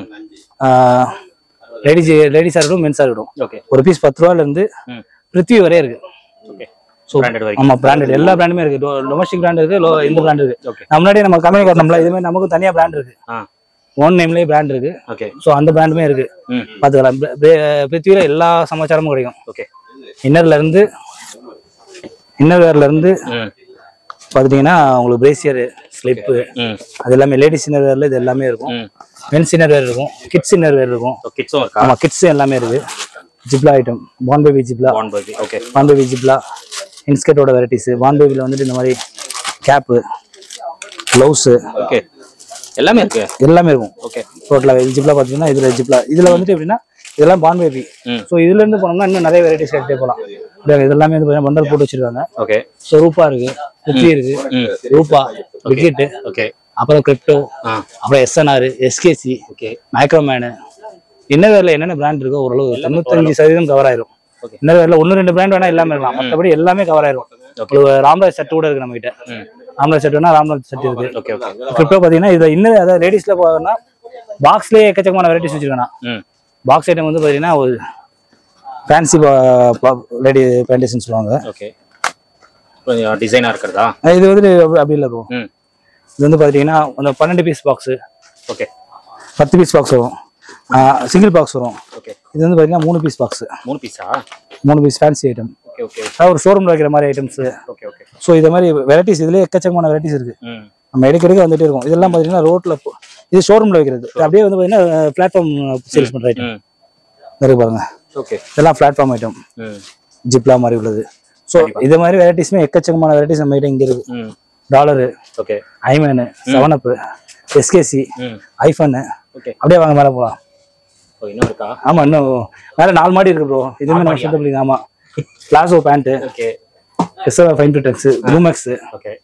Speaker 1: லேடிஸா இருக்கட்டும் மென்ஸா இருக்கட்டும் ஒரு பீஸ் 10 ரூபாயிலிருந்து பிருத்வி வரை இருக்கு. ஆமா பிராண்டட் எல்லா பிராண்டுமே இருக்கு. டொமஸ்டிக் பிராண்ட் இருக்கு, இந்த பிராண்ட் இருக்கு. முன்னாடியே நம்ம கம்பெனி காரணம்ல இதுமே நமக்கு தனியா பிராண்ட் இருக்கு. ஓன் நேம்லயே பிராண்ட் இருக்கு. சோ அந்த பிராண்டுமே இருக்கு, பாத்துக்கலாம். பிருத்வில எல்லா சமாச்சாரமும் கிடைக்கும். இன்னர்ல இருந்து இன்னர் வேர்ல இருந்து பாத்தீங்கன்னா உங்களுக்கு பிரேசியர், ஸ்லிப்பு, அது எல்லாமே லேடிஸ் இன்னர் வேர்ல இது எல்லாமே இருக்கும். மென்ஸ் இன்னர் வேர் இருக்கும், கிட்ஸ் இன்னர் வேர் இருக்கும். ஆமா கிட்ஸ் எல்லாமே இருக்கு. ஜிப்லா ஐட்டம், பான் பேபி ஜிப்லா, பான் பேபி ஜிப்லா, இன்ஸ்கர்ட்டோட வெரைட்டிஸ். பான் பேபில வந்துட்டு இந்த மாதிரி கேப்பு, க்ளவுஸ் எல்லாமே இருக்கு. எல்லாமே இருக்கும். டோட்டலா ஜிப்லா பாத்தீங்கன்னா இதுல ஜிப்லா இதுல வந்துட்டு எப்படின்னா இதெல்லாம் பான் பேபி. ஸோ இதுல இருந்து போனோம்னா இன்னும் நிறைய வெரைட்டிஸ் எடுத்தே போகலாம். இதெல்லாமே வந்து பண்டல் போட்டு வச்சிருக்காங்க. ஸோ ரூபா இருக்கு, குச்சி இருக்கு, ரூபா, விக்கெட்டு, அப்புறம் கிரிப்டோ, அப்புறம் SNR, SKC, மைக்ரோமேனு. இன்னர்வேர்ல என்னென்ன பிராண்ட் இருக்கோ ஓரளவு 95% கவர் ஆயிரும். இன்னர்வேர்ல 1-2 பிராண்ட் வேணா எல்லாமே இருக்கலாம், மற்றபடி எல்லாமே கவர் ஆயிரும். ராம்ராஜ் செட் கூட இருக்கு நம்ம கிட்ட. ராம்ராஜ் செட் வேணா ராம்ராஜ் செட் இருக்கு. கிரிப்டோ பாத்தீங்கன்னா இது இன்னும் அதாவது லேடிஸ்ல போனா பாக்ஸ்லயே எக்கச்சக்கமான வெரைட்டிஸ் வச்சிருக்கேன். பாக்ஸ் ஐட்டம் வந்து பாத்தீங்கன்னா ஒரு ஃபேன்சி லேடி பிளான்டேஷன் சொல்லுவாங்க.
Speaker 2: கொஞ்சம் டிசைனா இருக்கிறதா?
Speaker 1: இது வந்து அப்படி இல்லை ப்ரோ. இது வந்து பார்த்தீங்கன்னா அந்த 12 piece box.
Speaker 2: Okay.
Speaker 1: 10 piece box வரும், சிங்கிள் பாக்ஸ் வரும்.
Speaker 2: ஓகே.
Speaker 1: இது வந்து பார்த்தீங்கன்னா 3 பீஸ் பாக்ஸ்.
Speaker 2: 3 பீஸா?
Speaker 1: 3 piece fancy item.
Speaker 2: Okay okay.
Speaker 1: ஒரு ஷோரூமில் வைக்கிற மாதிரி ஐட்டம்ஸ்.
Speaker 2: Okay okay.
Speaker 1: ஸோ இது மாதிரி வெரைட்டிஸ் இதுலேயே எக்கச்சக்கமான வெரைட்டிஸ் இருக்கு. நம்ம எடுக்க வந்துட்டே இருக்கும். இதெல்லாம் பார்த்தீங்கன்னா ரோட்ல இது ஷோரூமில் வைக்கிறது. அப்படியே வந்து பார்த்தீங்கன்னா பிளாட்ஃபார்ம் சேல்ஸ் பண்ணுற ஐட்டம் இருக்கு பாருங்க.
Speaker 2: ஓகே.
Speaker 1: இதெல்லாம் பிளாட்ஃபார்ம் ஐட்டம், ஜிப்லா மாதிரி உள்ளது. ஸோ இது மாதிரி வெரைட்டிஸ்மே எக்கச்சக்கமான வெரைட்டிஸ் நம்ம கிட்ட இங்கே இருக்கு. டாலரு,
Speaker 2: ஓகே,
Speaker 1: ஐமேனு, 7up, எஸ்கேசி, ஐஃபோனு. அப்படியே வாங்க மேலே போகலாம்.
Speaker 2: இன்னும் இருக்கா? ஆமா,
Speaker 1: இன்னும் மேலே 4 மாடி இருக்கு ப்ரோ. இதுவுமே நம்ம சுத்தம் பண்ணி. ஆமா, பிளாசோ பேண்ட்டு,
Speaker 2: ஓகே,
Speaker 1: எஸ்ஆர் 526, ரூமெக்ஸ்,
Speaker 2: ஓகே,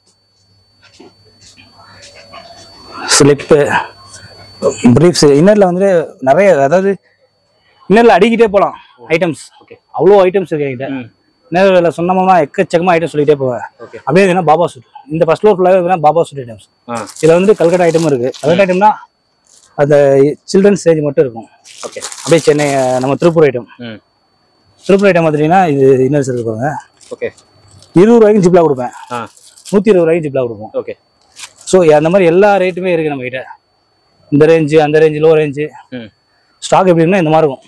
Speaker 1: ஸ்லிப்பு, பிரீஃப்ஸ். இன்னர்ல வந்து நிறைய, அதாவது இன்னர்ல அடிக்கிட்டே போகலாம் ஐட்டம்ஸ். அவ்வளோ ஐட்டம்ஸ் இருக்கு என்கிட்ட. இன்னர்ல சொன்னோம்னா எக்கச்சக்கமா ஐட்டம் சொல்லிட்டே போவேன். அப்படியே என்ன பாபா சூட், இந்த ஃபர்ஸ்ட் ஃப்ளோர் ஃபுல்லாகவே பாபா சூட் ஐட்டம்ஸ். இதுல வந்து கல்கட்டா ஐட்டமும் இருக்கு. கல்கட்டா ஐட்டம்னா அந்த சில்ட்ரன்ஸ் ரேஞ்ச் மட்டும் இருக்கும். ஓகே. அப்படியே சென்னை நம்ம திருப்பூர் ஐட்டம். திருப்பூர் ஐட்டம் பார்த்தீங்கன்னா இது இன்னர்ஸ் இருக்கு பாருங்க. ஓகே. 20 ரூபாய்க்கு ஜிப்லா கொடுப்பேன், 120 ரூபாய்க்கு ஜிப்லா கொடுப்போம். ஓகே. ஸோ அந்த மாதிரி எல்லா ரேட்டுமே இருக்கு நம்ம கிட்ட. இந்த ரேஞ்சு, அந்த ரேஞ்சு, லோ ரேஞ்சு. ஸ்டாக் எப்படின்னா இந்த மாதிரி இருக்கும்.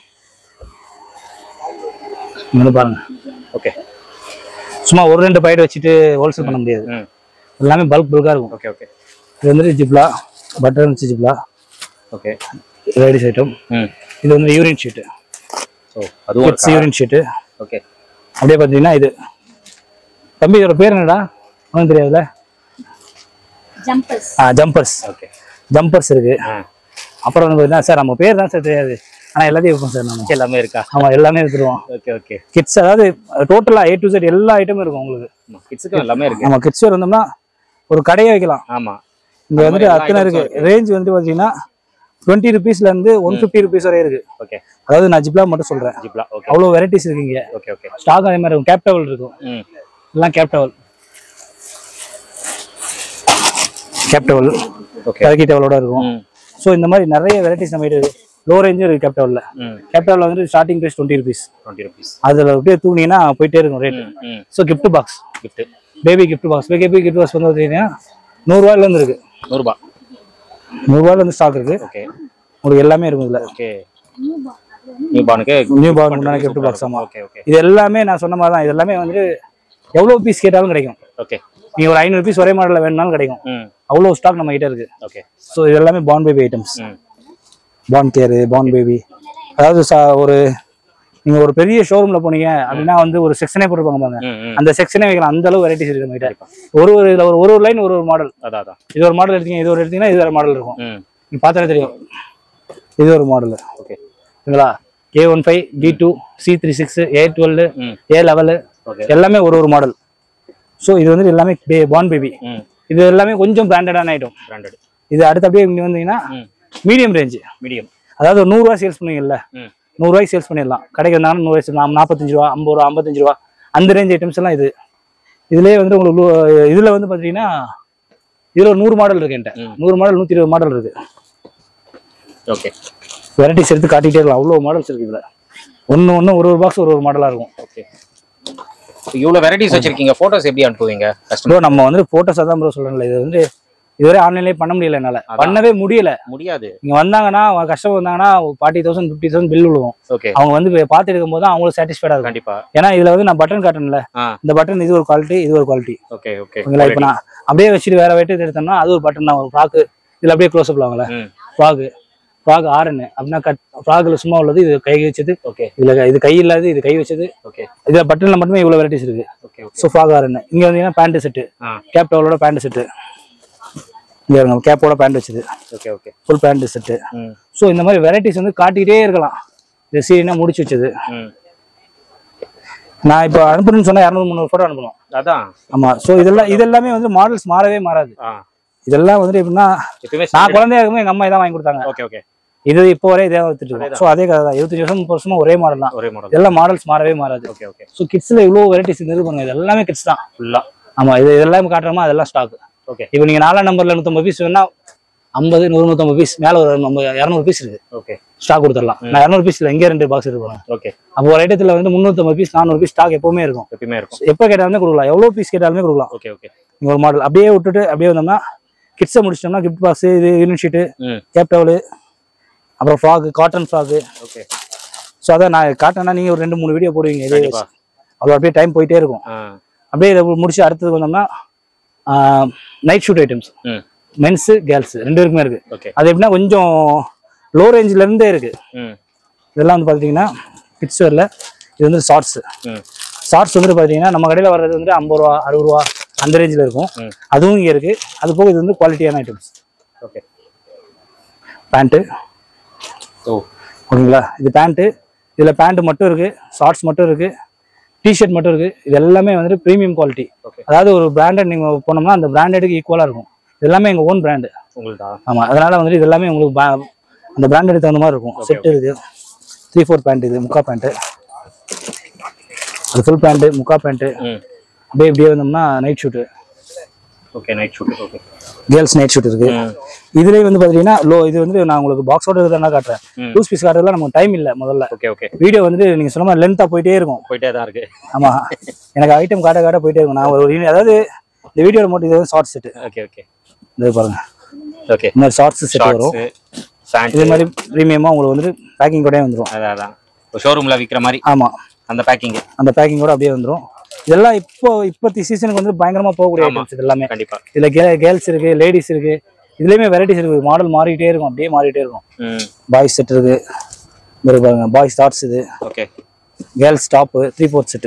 Speaker 1: இங்கே பாருங்க. ஓகே. சும்மா ஒரு 2 பாக்கெட் வச்சுட்டு ஹோல்சேல் பண்ண முடியாது. எல்லாமே பல்கா இருக்கும். Okay okay. இது வந்து ஜிப்லா, பட்டர் ஜிப்லா. ஓகே. Ladies item. இது வந்து யூரின் ஷீட். ஸோ அதுவும் யூரின் ஷீட். ஓகே. அப்படியே பார்த்தீங்கன்னா இது தம்பி, இதோட பேர் என்னடா ஒன்றும் தெரியாதுல்ல? ஜம்பர்ஸ். ஜம்பர்ஸ். ஓகே. ஜம்பர்ஸ் இருக்கு. அப்புறம் வந்து பார்த்தீங்கன்னா சார் நம்ம பேர் தான் சார் தெரியாது, ஆனால் எல்லாத்தையும் வைப்போம் சார். நம்ம எல்லாமே இருக்கா? ஆமாம், எல்லாமே எடுத்துருவோம். Okay okay. கிட்ஸ், அதாவது டோட்டலாக A to Z எல்லா ஐட்டமும் இருக்கும் உங்களுக்கு. கிட்ஸுக்கு எல்லாமே இருக்கு. ஆமாம், கிட்ஸ் வேர் வந்தோம்னா ஒரு கடையை வைக்கலாம். ஆமாம், இங்கே வந்துட்டு அத்தனை இருக்கு. ரேஞ்ச் வந்து பார்த்தீங்கன்னா 20 rupeesல இருந்து 150 rupees வரை இருக்கு. ஓகே. அதாவது நான் ஜிப்லா மட்டும் சொல்றேன். ஜிப்லா. ஓகே. அவ்வளோ வெரைட்டிஸ் இருக்குங்க. Okay okay. ஸ்டாக் அதே மாதிரி இருக்கும். கேப் டவல் இருக்கும். எல்லாம் cap towel. Cap towel. Okay. கலக்கி டவலோட இருக்கும். ஸோ இந்த மாதிரி நிறைய வெரைட்டிஸ் நம்ம இருக்கு. லோ ரேஞ்சும் இருக்கு கேப் டவல்ல. கேப் டவல்ல வந்து ஸ்டார்டிங் பிரைஸ் 20 rupees. 20 rupees. அதில் அப்படியே தூங்கினீங்கன்னா போயிட்டே இருக்கும் rate. So gift box, gift baby gift box. Baby gift box வந்து பார்த்தீங்கன்னா 100 ரூபாயில இருந்து இருக்கு. 100 ரூபாய். 100 ரூபாயில இருந்து ஸ்டாக் இருக்கு. ஓகே. உங்களுக்கு எல்லாமே இருக்கும் இதுல. ஓகே. நியூ பார்னுக்கு கிஃப்ட் பாக்ஸ். ஆமா. Okay okay. இது எல்லாமே நான் சொன்ன மாதிரி தான். இது எல்லாமே வந்து எவ்வளவு பீஸ் கேட்டாலும் கிடைக்கும். ஓகே. நீங்க ஒரு 500 பீஸ் ஒரே மாடல்ல வேணும்னாலும் கிடைக்கும். அவ்வளவு ஸ்டாக் நம்ம கிட்ட இருக்கு. ஓகே. ஸோ இது எல்லாமே born baby items. Born care, born baby. அதாவது ஒரு நீங்க ஒரு பெரிய ஷோரூம்ல போனீங்க அப்படின்னா வந்து ஒரு செக்ஷனே போட்டுருப்பாங்க பாருங்க. அந்த செக்ஷனே வைக்கலாம். அந்த அளவு வெரைட்டிஸ் இருக்கு நம்ம கிட்ட. ஒரு லைன் ஒரு மாடல். அதான் இது ஒரு மாடல் எடுத்தீங்க, இது ஒரு எடுத்தீங்கன்னா இது வேற மாடல் இருக்கும். நீங்க பார்த்தாலே தெரியும். இது ஒரு மாடல். ஓகே. சரிங்களா? A15, B2, C36, A12, A11 எல்லாமே ஒரு மாடல். ஸோ இது வந்து எல்லாமே பார்ன் பேபி. இது எல்லாமே கொஞ்சம் பிராண்டடான ஐட்டம். பிராண்டட். இது அடுத்து அப்படியே இங்கே வந்தீங்கன்னா மீடியம் ரேஞ்சு. மீடியம் அதாவது ஒரு 100 ரூபா சேல்ஸ் பண்ணுவீங்கல்ல, 100 ரூபாய்க்கு சேல்ஸ் பண்ணிடலாம். கிடைக்கிறதுனால 100 ரூபாய், 45 ரூபா, 50 ரூபா, 55 ரூபா அந்த ரேஞ்ச் ஐட்டம்ஸ் எல்லாம் இது. இதுலேயே வந்து உங்களுக்கு இதில் வந்து பார்த்தீங்கன்னா இதில் ஒரு 100 மாடல் இருக்கு என்கிட்ட. 100 மாடல், 120 மாடல் இருக்கு. ஓகே. வெரைட்டிஸ் எடுத்து காட்டிகிட்டே இருக்கலாம். அவ்வளோ மாடல்ஸ் இருக்கு இதில். ஒன்று ஒரு பாக்ஸ் ஒரு மாடலாக இருக்கும். ஓகே.
Speaker 2: இவ்வளோ வெரைட்டிஸ் வச்சிருக்கீங்க. ஃபோட்டோஸ் எப்படி அனுப்புவீங்க?
Speaker 1: ப்ரோ நம்ம வந்து ஃபோட்டோஸ் தான் ப்ரோ சொல்கிறேன்ல. இது வந்து இதுவரை ஆன்லைன்லேயே பண்ண முடியல, என்னால் பண்ணவே முடியாது. இங்கே வந்தாங்கன்னா கஸ்டமர் வந்தாங்கன்னா 40,000 50,000 பில் விழுவும். ஓகே. அவங்க வந்து பார்த்து எடுக்கும் போது அவங்களுக்கு சாட்டிஸ்ஃபைடாக இருக்கும். கண்டிப்பா. ஏன்னா இதில் வந்து நான் பட்டன் காட்டணும்ல, இந்த பட்டன் இது ஒரு குவாலிட்டி, இது ஒரு குவாலிட்டி. Okay okay. இப்போ நான் அப்படியே வச்சுட்டு வேற வெயிட்டு எடுத்தோம்னா அது ஒரு பட்டன் தான். ஒரு ஃப்ராக்கு இதில் அப்படியே க்ளோஸ் அப் ஆகல. ஃப்ராக் ஆரன் அப்படின்னா ஃப்ராக்ல சும்மா உள்ளது, இது கை வச்சது. ஓகே. இதுல இது கை இல்லாது, இது கை வச்சது. ஓகே. இதுல பட்டன்ல மட்டுமே இவ்வளவு வெரைட்டிஸ் இருக்கு. ஓகே. ஸோ ஃப்ராக் ஆரன். இங்க வந்தீங்கன்னா பேண்ட் செட்டு, கேப் டவலோட பேண்ட் செட்டு. இங்க இருங்க, கேப்போட பேண்ட் வச்சது. Okay okay. Full pant set. So இந்த மாதிரி வெரைட்டிஸ் வந்து காட்டிக்கிட்டே இருக்கலாம். இந்த சீனா முடிச்சு வச்சது. நான் இப்போ அனுப்பணும்னு சொன்னா 200-300 போட்டோ அனுப்பணும். அதான். ஆமா. ஸோ இதெல்லாமே வந்து மாடல்ஸ் மாறவே மாறாது. இதெல்லாம் வந்து எப்படின்னா நான் குழந்தையா இருக்கும்போது எங்க அம்மா இதான் வாங்கி கொடுத்தாங்க. Okay okay. இது இப்போ வரை இதே வந்துட்டு இருக்கோம். ஸோ அதே கதை தான். 25 வருஷம் 30 வருஷமா ஒரே மாடல் தான். இதெல்லாம் மாடல்ஸ் மாறவே மாறாது. Okay okay. ஸோ கிட்ஸ்ல இவ்வளோ வெரைட்டிஸ் இருப்பாங்க. இது எல்லாமே கிட்ஸ் தான் ஃபுல்லா. ஆமா. இது எல்லாமே காட்டுறோமா அதெல்லாம் ஸ்டாக். ஓகே. இப்போ நீங்க 4ஆம் நம்பர்ல 150 பீஸ் வேணா 50 100 150 பீஸ் மேல ஒரு நம்ம 200 பீஸ் இருக்கு.
Speaker 2: ஓகே
Speaker 1: ஸ்டாக் கொடுத்துடலாம். நான் 200 பீஸ் இல்ல, இங்கே 2 பாக்ஸ் எடுத்து போறேன்.
Speaker 2: ஓகே
Speaker 1: அப்போ ஒரு ஐட்டத்துல வந்து 350 பீஸ் 400 பீஸ் ஸ்டாக் எப்பவுமே இருக்கும்.
Speaker 2: எப்பவுமே இருக்கும்.
Speaker 1: எப்போ கேட்டாலுமே கொடுக்கலாம், எவ்வளவு பீஸ் கேட்டாலுமே கொடுக்கலாம்.
Speaker 2: Okay okay.
Speaker 1: ஒரு மாடல் அப்படியே விட்டுட்டு அப்படியே வந்தோம்னா கிட்ஸை முடிச்சிட்டோம்னா கிஃப்ட் பாக்ஸ், இது யூனிட் ஷீட்டு, கேப் டவலு, அப்புறம் frock, cotton frock.
Speaker 2: Okay.
Speaker 1: So அதான் நான் காட்டனா நீங்க ஒரு 2-3 வீடியோ போடுவீங்க, இதே அவ்வளோ அப்படியே டைம் போயிட்டே இருக்கும். அப்படியே இதை முடிச்சு அடுத்தது வந்தோம்னா night suit items, men's girls 2 பேருக்குமே இருக்கு. அது எப்படின்னா கொஞ்சம் லோ ரேஞ்சில இருந்தே இருக்கு. இதெல்லாம் வந்து பாத்தீங்கன்னா கிட்ஸ் வேர்ல இது வந்து ஷார்ட்ஸ். ஷார்ட்ஸ் வந்து பாத்தீங்கன்னா நம்ம கடையில வர்றது வந்து 50 ரூபா 60 ரூபா அந்த ரேஞ்சில் இருக்கும். அதுவும் இங்கே இருக்கு. அது போக இது வந்து குவாலிட்டியான ஐட்டம்ஸ்.
Speaker 2: ஓகே.
Speaker 1: பேண்ட்டு, ஓகேங்களா, இது பேண்ட்டு. இதில் பேண்ட் மட்டும் இருக்கு, ஷார்ட்ஸ் மட்டும் இருக்கு, டிஷர்ட் மட்டும் இருக்கு. இது எல்லாமே வந்துட்டு ப்ரீமியம் குவாலிட்டி. அதாவது ஒரு பிராண்டட் நீங்க போனோம்னா அந்த பிராண்டடுக்கு ஈக்குவலா இருக்கும். இது எல்லாமே எங்க ஓன் பிராண்டு. ஆமா, அதனால வந்துட்டு இது எல்லாமே உங்களுக்கு அந்த பிராண்டடுக்கு தகுந்த மாதிரி இருக்கும். செட் இருக்கு, 3/4 பேண்ட், இது முக்கா பேண்ட், அது ஃபுல் பேண்ட், முக்கா பேண்ட். அப்படியே வந்தோம்னா night suit.
Speaker 2: Okay, night suit. Okay,
Speaker 1: girls night suit இருக்கு. இதுலயே வந்து பாத்தீங்கன்னா இது வந்து நான் உங்களுக்கு பாக்ஸோட தான் காட்டுறேன். லூஸ் பீஸ் காட்டுறதுல நமக்கு டைம் இல்ல முதல்ல.
Speaker 2: Okay okay.
Speaker 1: வீடியோ வந்து நீங்க சொன்ன மாதிரி லென்த்தா போயிட்டே தான் இருக்கு. ஆமா, எனக்கு ஐட்டம் காட்ட போயிட்டே இருக்கும். நான் ஒரு அதாவது இந்த வீடியோல மட்டும் இது வந்து ஷார்ட் செட்.
Speaker 2: Okay okay.
Speaker 1: இது பாருங்க.
Speaker 2: ஓகே,
Speaker 1: இந்த மாதிரி ஷார்ட்ஸ் செட் வரும். இது மாதிரி பிரீமியமா உங்களுக்கு வந்து பேக்கிங் கூட வந்துரும்.
Speaker 2: அதான் ஷோரூம்ல விக்கிற மாதிரி.
Speaker 1: ஆமா, அந்த பேக்கிங்கோட அப்படியே வந்துரும். இதெல்லாம் இப்போத்தி சீசனுக்கு வந்து பயங்கரமா போகக்கூடிய ஐட்டம்ஸ். இது எல்லாமே
Speaker 2: கண்டிப்பா.
Speaker 1: இதுல கேர்ள்ஸ் இருக்கு, லேடிஸ் இருக்கு. இதுலயுமே வெரைட்டிஸ் இருக்கு. மாடல் மாறிட்டே இருக்கும், அப்படியே மாறிட்டே இருக்கும். பாய்ஸ் செட் இருக்கு, பாருங்க, பாய்ஸ் ஷார்ட்ஸ் இது. ஓகே. Girls top 3/4 set.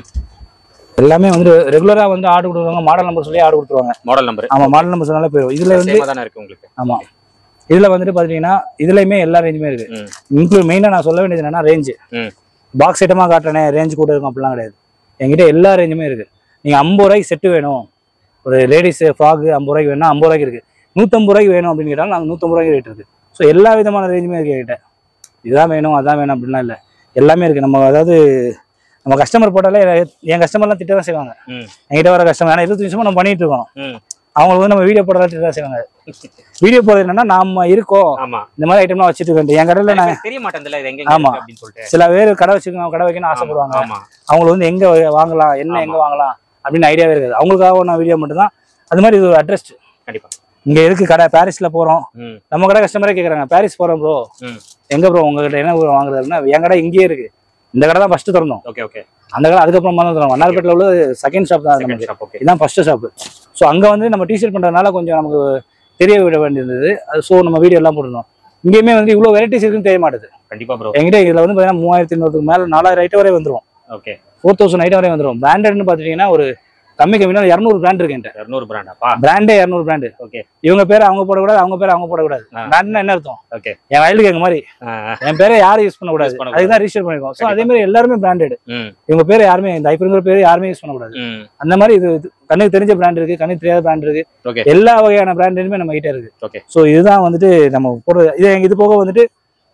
Speaker 1: எல்லாமே வந்து ரெகுலரா வந்து ஆர்டர் கொடுக்குறாங்க. மாடல் நம்பர் சொல்லி ஆர்டர் கொடுத்துருவாங்க. Model number. ஆமா, மாடல் நம்பர் சொன்னாலே போயிடும். இதுல வந்து உங்களுக்கு. ஆமா, இதுல வந்துட்டு பாத்தீங்கன்னா இதுலயுமே எல்லா ரேஞ்சுமே இருக்கு. இன்க்ளூட் மெயினா நான் சொல்ல வேண்டியது என்னன்னா ரேஞ்சு. பாக்ஸ் ஐட்டமா காட்டுறேன், ரேஞ்ச் கூட இருக்கும் அப்படிலாம் கிடையாது. என்கிட்ட எல்லா ரேஞ்சுமே இருக்கு. நீங்க 50 ரூபாய்க்கு செட்டு வேணும், ஒரு லேடிஸ் ஃப்ராக் 50 ரூபாய்க்கு வேணும்னா 50 ரூபாய்க்கு இருக்கு. 150 ரூபாய்க்கு வேணும் அப்படின்னு கேட்டாலும் நாங்கள் 150 ரூபாய்க்கு ரேட் இருக்கு. ஸோ எல்லா விதமான ரேஞ்சுமே இருக்கு என்கிட்ட. இதுதான் வேணும் அதான் வேணும் அப்படின்லாம் இல்லை, எல்லாமே இருக்கு. நம்ம அதாவது நம்ம கஸ்டமர் போட்டாலே என் கஸ்டமர்லாம் திட்ட தான் செய்வாங்க. என்கிட்ட வர கஸ்டமர் ஏன்னா 25 நிமிஷமா நம்ம பண்ணிட்டு இருக்கோம். அவங்களுக்கு வந்து நம்ம வீடியோ போடுறதா திட்ட தான் செய்வாங்க. வீடியோ போடுறது என்னன்னா நாம இருக்கோம் இந்த மாதிரி ஐட்டம்லாம் வச்சுட்டு இருக்கேன் என் கடையில. நான் தெரிய மாட்டேன். ஆமா, சில பேர் கடை வைக்கணும்னு ஆசைப்படுவாங்க. அவங்களுக்கு வந்து எங்க வாங்கலாம், எங்க வாங்கலாம் அப்படின்னு ஐடியாவே இருக்காது. அவங்களுக்காக நான் வீடியோ மட்டும் தான். அது மாதிரி இது ஒரு அட்ரஸ். கண்டிப்பா இங்க இருக்கு கடை. பாரிஸ்ல போறோம், நம்ம கடை கஸ்டமரே கேக்குறாங்க, பாரிஸ் போறோம் ப்ரோ, எங்க ப்ரோ உங்ககிட்ட என்ன வாங்குறது அப்படின்னா என் கடை இங்கேயே இருக்கு. இந்த கடை தான் ஃபர்ஸ்ட் திறந்தோம். Okay okay. அந்த கடை அதுக்கப்புறமா தான் திறந்தோம். வண்ணாரப்பேட்டில் உள்ள செகண்ட் ஷாப் தான். இதுதான் ஃபர்ஸ்ட் ஷாப். ஸோ அங்க வந்து நம்ம டிஷர்ட் பண்றதுனால கொஞ்சம் நமக்கு தெரிய விட வேண்டியிருந்தது. ஸோ நம்ம வீடியோ எல்லாம் போட்டுருந்தோம். இங்கேயுமே வந்து இவ்வளவு வெரைட்டிஸ் இருக்குன்னு தெரிய மாட்டேது. கண்டிப்பா ப்ரோ. எங்கிட்ட இதுல வந்து பாத்தீங்கன்னா 3500 மேல 4000 ஐட்டம் வரை வந்துடும். ஓகே, 4000 ஐட்டம் வரை வந்துடும். பிராண்டட்னு பாத்துட்டீங்கன்னா ஒரு கம்மினா 200 பிராண்ட் இருக்கு. 200 பிராண்டாப்பா? பிராண்டே 200 பிராண்ட். ஓகே. இவங்க பேரை அவங்க போடக்கூடாது, அவங்க பேரை அவங்க போடக்கூடாது. பிராண்ட்னா என்ன அர்த்தம்? ஓகே, என் வயலுக்கு எங்க மாதிரி என் பேரை யாரும் யூஸ் பண்ணக்கூடாது, அதுதான் ரிஜிஸ்டர் பண்ணிருக்கோம். ஸோ அதே மாதிரி எல்லாருமே பிராண்டட். இவங்க பேரை யாருமே இந்த ஐபருங்கிற பேரை யாருமே யூஸ் பண்ணக்கூடாது. அந்த மாதிரி இது கண்ணுக்கு தெரிஞ்ச பிராண்ட் இருக்கு, கண்ணுக்கு தெரியாத பிராண்ட் இருக்கு. எல்லா வகையான பிராண்டுமே நம்ம கிட்ட இருக்கு. ஓகே. ஸோ இதுதான் வந்துட்டு நம்ம போடுறது. இது போக வந்துட்டு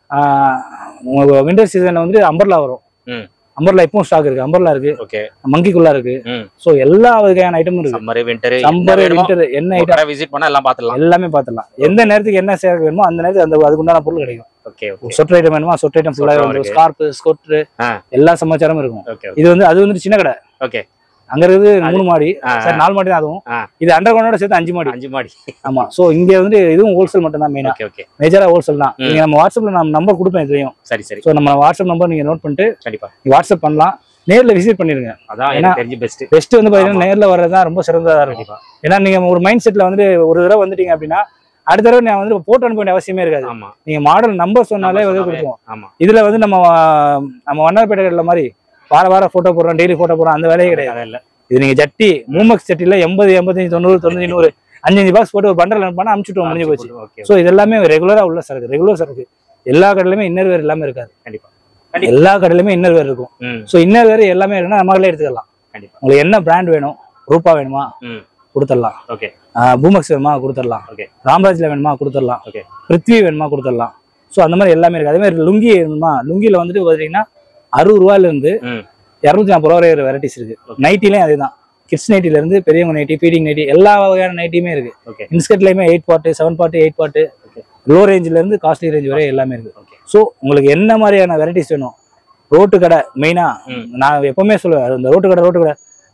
Speaker 1: விண்டர் சீசன்ல வந்து அம்பர்லா வரும். அம்பர்லா இப்பவும் ஸ்டாக் இருக்கு. அம்பர்லா இருக்கு. ஓகே. மங்கிக்குள்ளா இருக்கு. சோ எல்லா வகையான ஐட்டமும் இருக்கு. சம்மர் விண்டர் என்ன ஐட்டம் விசிட் பண்ணா எல்லாம் பாத்துடலாம். எல்லாமே பாத்துடலாம். எந்த நேரத்துக்கு என்ன சேர் வேணுமோ அந்த நேரத்துக்கு அதுக்கு உண்டான பொருள் கிடைக்கும். ஓகே. சொட்டர் ஐட்டம் வேணுமா சொட்டர் ஐட்டம் ஃபுல்லா இருக்கும். ஸ்கார்ப், ஸ்கொட்டர் எல்லா சமாச்சாரமும் இருக்கும். இது வந்து அது வந்து சின்ன கடை. ஓகே. அங்க இருக்குது 3 மாடி, சார் 4 மாடி தான். அதுவும் இது அண்டர் கிரவுண்டோட சேர்த்து 5 மாடி. ஆமா. சோ இங்க வந்து இதுவும் ஹோல்சேல் மட்டும் தான் மெயினா. ஓகே. மேஜரா ஹோல்சேல் தான். நீங்க நம்ம வாட்ஸ்அப்ல நான் நம்பர் கொடுப்பேன் தெரியும். சரி சரி. சோ நம்ம வாட்ஸ்அப் நம்பர் நீங்க நோட் பண்ணிட்டு கண்டிப்பா நீங்க வாட்ஸ்அப் பண்ணலாம். நேர்ல விசிட் பண்ணிருங்க. அதான் எனக்கு தெரிஞ்ச பெஸ்ட் வந்து பாத்தீங்கன்னா நேர்ல வர்றதா ரொம்ப சிறந்ததா இருக்கும். ஏன்னா நீங்க ஒரு மைண்ட் செட்ல வந்து ஒரு தடவை வந்துட்டீங்க அப்படின்னா அடுத்த தடவை நான் வந்து போட்டோ அனுப்ப வேண்டிய அவசியமே இருக்காது. நீங்க மாடல் நம்பர் சொன்னாலே வந்து கொடுப்போம். இதுல வந்து நம்ம வண்ணாரப்பேட்டை மாதிரி வாரம் போட்டோ போடுறோம், டெய்லி போட்டோ போடுறோம், அந்த வேலையே கிடையாது. இது நீங்க ஜட்டி மூமெக்ஸ் ஜட்டில 80 85 90 90 100 5 பாக்ஸ் போட்டு ஒரு பண்டல் அனுப்பினா அனுப்பிச்சுட்டோம், முடிஞ்சு போச்சு. ஸோ இது எல்லாமே ரெகுலரா உள்ள சரக்கு, ரெகுலர் சரக்கு. எல்லா கடையிலுமே இன்னர் வேர் எல்லாமே இருக்காது. கண்டிப்பா எல்லா கடையிலுமே இன்னர் வேர் இருக்கும். ஸோ இன்னர் வேர் எல்லாமே இருக்குன்னா நம்மளே எடுத்துக்கலாம். உங்களுக்கு என்ன பிராண்ட் வேணும், ரூபா வேணுமா கொடுத்துடலாம். ஓகே. பூமெக்ஸ் வேணுமா கொடுத்துடலாம். ஓகே. ராம்ராஜ்ல வேணுமா கொடுத்துடலாம். ஓகே. பிருத்வி வேணுமா கொடுத்துடலாம். ஸோ அந்த மாதிரி எல்லாமே இருக்கு. அதே மாதிரி லுங்கி வேணுமா, லுங்கில வந்துட்டு பாத்தீங்கன்னா 60 ரூபாயில இருந்து 240 ரூபா வரை வெரைட்டிஸ் இருக்கு. நைட்டிலையும் அதேதான் கிட்ஸ் நைட்டில இருந்து பெரியவங்க நைட்டி, ஃபீடிங் நைட்டி, எல்லா வகையான நைட்டியுமே இருக்கு. இன்ஸ்கர்ட்லயுமே 8 பார்ட், 7 பார்ட், 8 பார்ட், லோ ரேஞ்சில இருந்து காஸ்ட்லி ரேஞ்ச் வரை எல்லாமே இருக்கு. ஸோ உங்களுக்கு என்ன மாதிரியான வெரைட்டிஸ் வேணும், ரோட்டு கடை மெயினா நான் எப்பவுமே சொல்லுவேன், இந்த ரோட்டு கடை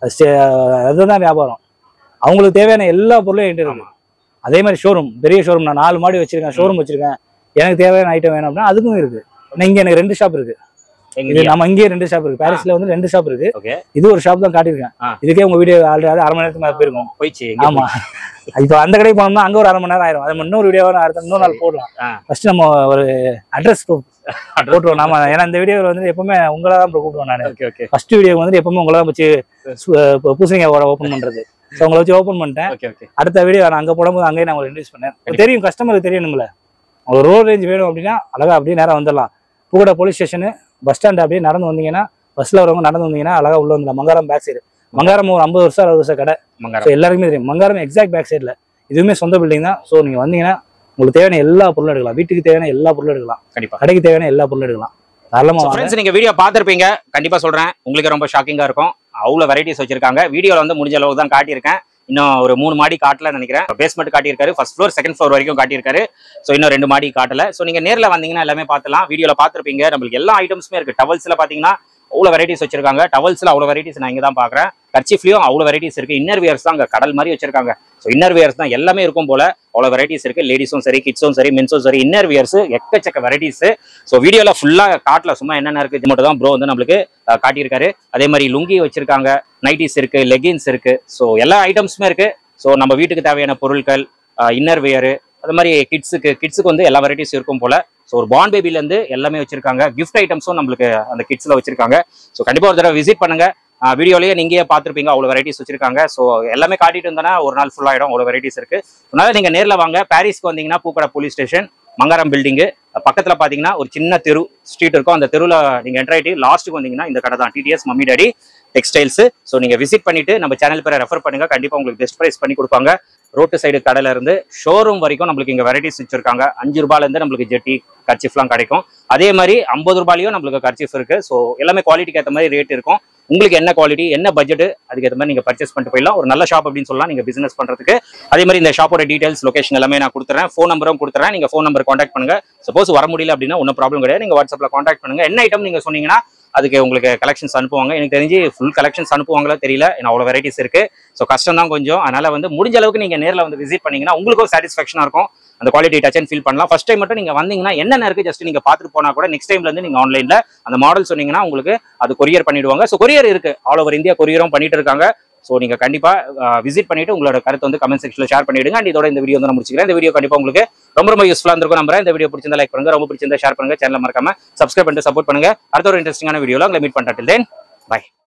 Speaker 1: அதுதான் வியாபாரம். அவங்களுக்கு தேவையான எல்லா பொருளும் என்கிட்ட இருக்கு. அதே மாதிரி ஷோரூம், பெரிய ஷோரூம், நான் 4 மாடி வச்சிருக்கேன், ஷோரூம் வச்சிருக்கேன். எனக்கு தேவையான ஐட்டம் வேணும் அப்படின்னா அதுக்கும் இருக்கு. இங்க எனக்கு 2 ஷாப் இருக்கு. இது நம்ம இங்கே 2 ஷாப் இருக்கு. பாரிஸ்ல வந்து 2 ஷாப் இருக்கு. இது ஒரு ஷாப் தான் காட்டியிருக்கேன். இதுக்கே உங்க வீடியோ ஆல்ரெடி 1/2 மணி நேரத்துக்கு மேல போயிருக்கும். போயிடுச்சு. ஆமா, இப்போ அந்த கடைக்கு போனோம்னா அங்க ஒரு 1/2 மணி நேரம் ஆயிரும். அது இன்னொரு வீடியோவா இன்னொரு நாள் போடலாம். ஃபர்ஸ்ட் நம்ம ஒரு அட்ரஸ் போட்டுருவோம். நாம ஏன்னா இந்த வீடியோ வந்து எப்பவுமே உங்களை தான் கூப்பிடுவோம். நான் ஃபர்ஸ்ட் வீடியோ வந்து எப்பவுமே உங்களை தான் வச்சு பூசணிக்காய் ஓப்பன் பண்றது. ஸோ உங்களை வச்சு ஓப்பன் பண்ணிட்டேன். அடுத்த வீடியோ நான் அங்கே போடும்போது அங்கேயே நான் இன்ட்ரடியூஸ் பண்ணேன். தெரியும், கஸ்டமருக்கு தெரியணும்ல. ஒரு ரோட் ரேஞ்ச் வேணும் அப்படின்னா அழகா அப்படியே நேரம் வந்துடலாம். பூக்கடை போலீஸ் ஸ்டேஷனு, பஸ் ஸ்டாண்ட் அப்படியே நடந்து வந்தீங்கன்னா, பஸ்ல வரவங்க நடந்து வந்தீங்கன்னா அழகா உள்ள வந்துடலாம். மங்காரம் பேக் சைடு. மங்காரம் ஒரு 50 வருஷம் 60 வருஷம் கடை. எல்லாருக்குமே தெரியும். மங்காரம் எக்ஸாக்ட் பேக் சைட்ல. இதுவுமே சொந்த பில்டிங் தான். ஸோ நீங்க வந்தீங்கன்னா உங்களுக்கு தேவையான எல்லா பொருளும் எடுக்கலாம். வீட்டுக்கு தேவையான எல்லா பொருளும் எடுக்கலாம். கண்டிப்பா கடைக்கு தேவையான எல்லா பொருளும் எடுக்கலாம். நீங்க வீடியோ பாத்திருப்பீங்க. கண்டிப்பா சொல்றேன், உங்களுக்கு ரொம்ப ஷாக்கிங்கா இருக்கும். அவ்வளவு வெரைட்டிஸ் வச்சிருக்காங்க. வீடியோல வந்து முடிஞ்ச அளவுக்கு தான் காட்டியிருக்கேன். இன்னும் ஒரு 3 மாடி காட்டல நினைக்கிறேன். பேஸ்மெண்ட் காட்டியிருக்காரு, ஃபர்ஸ்ட் ஃப்ளோர், செகண்ட் ஃப்ளோர் வரைக்கும் காட்டியிருக்காரு. ஸோ இன்னும் 2 மாடி காட்டல. ஸோ நீங்க நேரில் வந்தீங்கன்னா எல்லாமே பார்த்துலாம். வீடியோல பார்த்துருப்பீங்க. நம்மளுக்கு எல்லா ஐட்டம்ஸுமே இருக்கு. டவல்ஸ்ல பாத்தீங்கன்னா அவ்வளோ வெரைட்டிஸ் வச்சிருக்காங்க. டவல்ஸ்ல அவ்வளோ வெரைட்டிஸ் நான் இங்கே தான் பாக்குறேன். கர்ச்சீஃப்லயும் அவ்வளோ வெரைட்டிஸ் இருக்கு. இன்னர் வியர்ஸ் தான் அங்கே கடல் மாதிரி வச்சிருக்காங்க. ஸோ இன்னர் வியர்ஸ் தான் எல்லாமே இருக்கும் போல. அவ்வளோ வெரைட்டிஸ் இருக்கு. லேடிஸும் சரி, கிட்ஸும் சரி, மென்ஸும் சரி, இன்னர் வியர்ஸ் எக்கச்சக்க வெரைட்டிஸ். ஸோ வீடியோல ஃபுல்லா காட்டல, சும்மா என்னென்ன இருக்கு இது மட்டும் தான் ப்ரோ வந்து நம்மளுக்கு காட்டியிருக்காரு. அதே மாதிரி லுங்கி வச்சிருக்காங்க, நைட்டிஸ் இருக்கு, லெகின்ஸ் இருக்கு. ஸோ எல்லா ஐட்டம்ஸுமே இருக்கு. ஸோ நம்ம வீட்டுக்கு தேவையான பொருட்கள், இன்னர் வியரு, அது மாதிரி கிட்ஸுக்கு வந்து எல்லா வெரைட்டிஸ் இருக்கும் போல. ஸோ ஒரு பார்ன் பேபில இருந்து எல்லாமே வச்சிருக்காங்க. கிஃப்ட் ஐட்டம்ஸும் நம்மளுக்கு அந்த கிட்ஸ்ல வச்சிருக்காங்க. ஸோ கண்டிப்பா ஒரு தடவை விசிட் பண்ணுங்க. வீடியோலயே நீங்க பார்த்துருப்பீங்க, அவ்வளோ வெரைட்டிஸ் வச்சிருக்காங்க. ஸோ எல்லாமே காட்டிட்டு இருந்தோன்னா ஒரு நாள் ஃபுல் ஆயிடும். அவ்வளோ வெரைட்டிஸ் இருக்கு. அதனால நீங்க நேரில் வாங்க. பாரிஸ்க்கு வந்தீங்கன்னா பூக்கடை போலீஸ் ஸ்டேஷன், மங்காரம் பில்டிங்கு பக்கத்துல பாத்தீங்கன்னா ஒரு சின்ன தெரு ஸ்ட்ரீட் இருக்கும். அந்த தெருவில் நீங்க என்டர் ஆயிட்டு லாஸ்ட்டுக்கு வந்தீங்கன்னா இந்த கடை தான், DTS mummy daddy textiles. So நீங்க விசிட் பண்ணிட்டு நம்ம சேனல் பேரை ரெஃபர் பண்ணுங்க. கண்டிப்பா உங்களுக்கு பெஸ்ட் பிரைஸ் பண்ணி கொடுப்பாங்க. ரோட்டு சைடு கடையில இருந்து ஷோரூம் வரைக்கும் நம்மளுக்கு இங்க வெரைட்டிஸ் வச்சிருக்காங்க. 5 ரூபாயில இருந்து நம்மளுக்கு ஜெட்டி, கர்ச்சீஃப்லாம் கிடைக்கும். அதே மாதிரி 50 ரூபாயிலையும் நம்மளுக்கு கர்ச்சீஃப் இருக்கு. ஸோ எல்லாமே குவாலிட்டிக்கு ஏற்ற மாதிரி ரேட் இருக்கும். உங்களுக்கு என்ன குவாலிட்டி, என்ன பட்ஜெட், அதுக்கேற்ற மாதிரி நீங்க பர்ச்சேஸ் பண்ணிட்டு போயிடலாம். ஒரு நல்ல ஷாப் அப்படின்னு சொல்லலாம் நீங்க பிசினஸ் பண்றதுக்கு. அதே மாதிரி இந்த ஷாப்போட டீடைல்ஸ், லொகேஷன் எல்லாமே நான் கொடுத்துறேன். ஃபோன் நம்பரும் கொடுத்துறேன். நீங்க ஃபோன் நம்பர் கான்டாக்ட் பண்ணுங்க. சப்போஸ் வர முடியல அப்படின்னா ஒன்றும் ப்ராப்ளம் கிடையாது. நீங்க வாட்ஸ்அப்ல கான்டாக்ட் பண்ணுங்க. என்ன ஐட்டம் நீங்க சொன்னீங்கன்னா அதுக்கு உங்களுக்கு கலெக்ஷன்ஸ் அனுப்புவாங்க. எனக்கு தெரிஞ்சு ஃபுல் கலெக்ஷன்ஸ் அனுப்புவாங்களோ தெரியல, ஏன்னா அவ்வளோ வெரைட்டிஸ் இருக்கு. ஸோ கஷ்டம் தான் கொஞ்சம். அதனால வந்து முடிஞ்ச அளவுக்கு நீங்க நேரில் வந்து விசிட் பண்ணீங்கன்னா உங்களுக்கும் சாட்டிஸ்ஃபேக்ஷனா இருக்கும். அந்த குவாலிட்டி டச் அண்ட் ஃபீல் பண்ணலாம். ஃபர்ஸ்ட் டைம் மட்டும் நீங்க வந்தீங்கன்னா என்னென்ன இருக்கு ஜஸ்ட் நீங்க பார்த்துட்டு போனா கூட நெக்ஸ்ட் டைம்ல இருந்து நீங்க ஆன்லைன்ல அந்த மாடல் சொன்னீங்கன்னா உங்களுக்கு அது கொரியர் பண்ணிடுவாங்க. ஸோ கொரியர் இருக்கு, ஆல் ஓவர் இந்தியா கொரியரும் பண்ணிட்டு இருக்காங்க. ஸோ நீங்க கண்டிப்பா விசிட் பண்ணிட்டு உங்களோட கருத்து வந்து கமெண்ட் செக்ஷன்ல ஷேர் பண்ணிடுங்க. அண்ட் இதோட இந்த வீடியோ வந்து நான் முடிச்சுக்கிறேன். இந்த வீடியோ கண்டிப்பா உங்களுக்கு ரொம்ப யூஸ்ஃபுல்லா இருக்கும் நம்புறேன். இந்த வீடியோ பிடிச்சிருந்தா லைக் பண்ணுங்க, ரொம்ப பிடிச்சிருந்தா ஷேர் பண்ணுங்க, சேனலை மறக்காம சப்ஸ்கிரைப் பண்ணிட்டு சப்போர்ட் பண்ணுங்க. அடுத்த ஒரு இன்ட்ரெஸ்டிங்கான வீடியோல உங்களை மீட் பண்றேன். Till then, bye.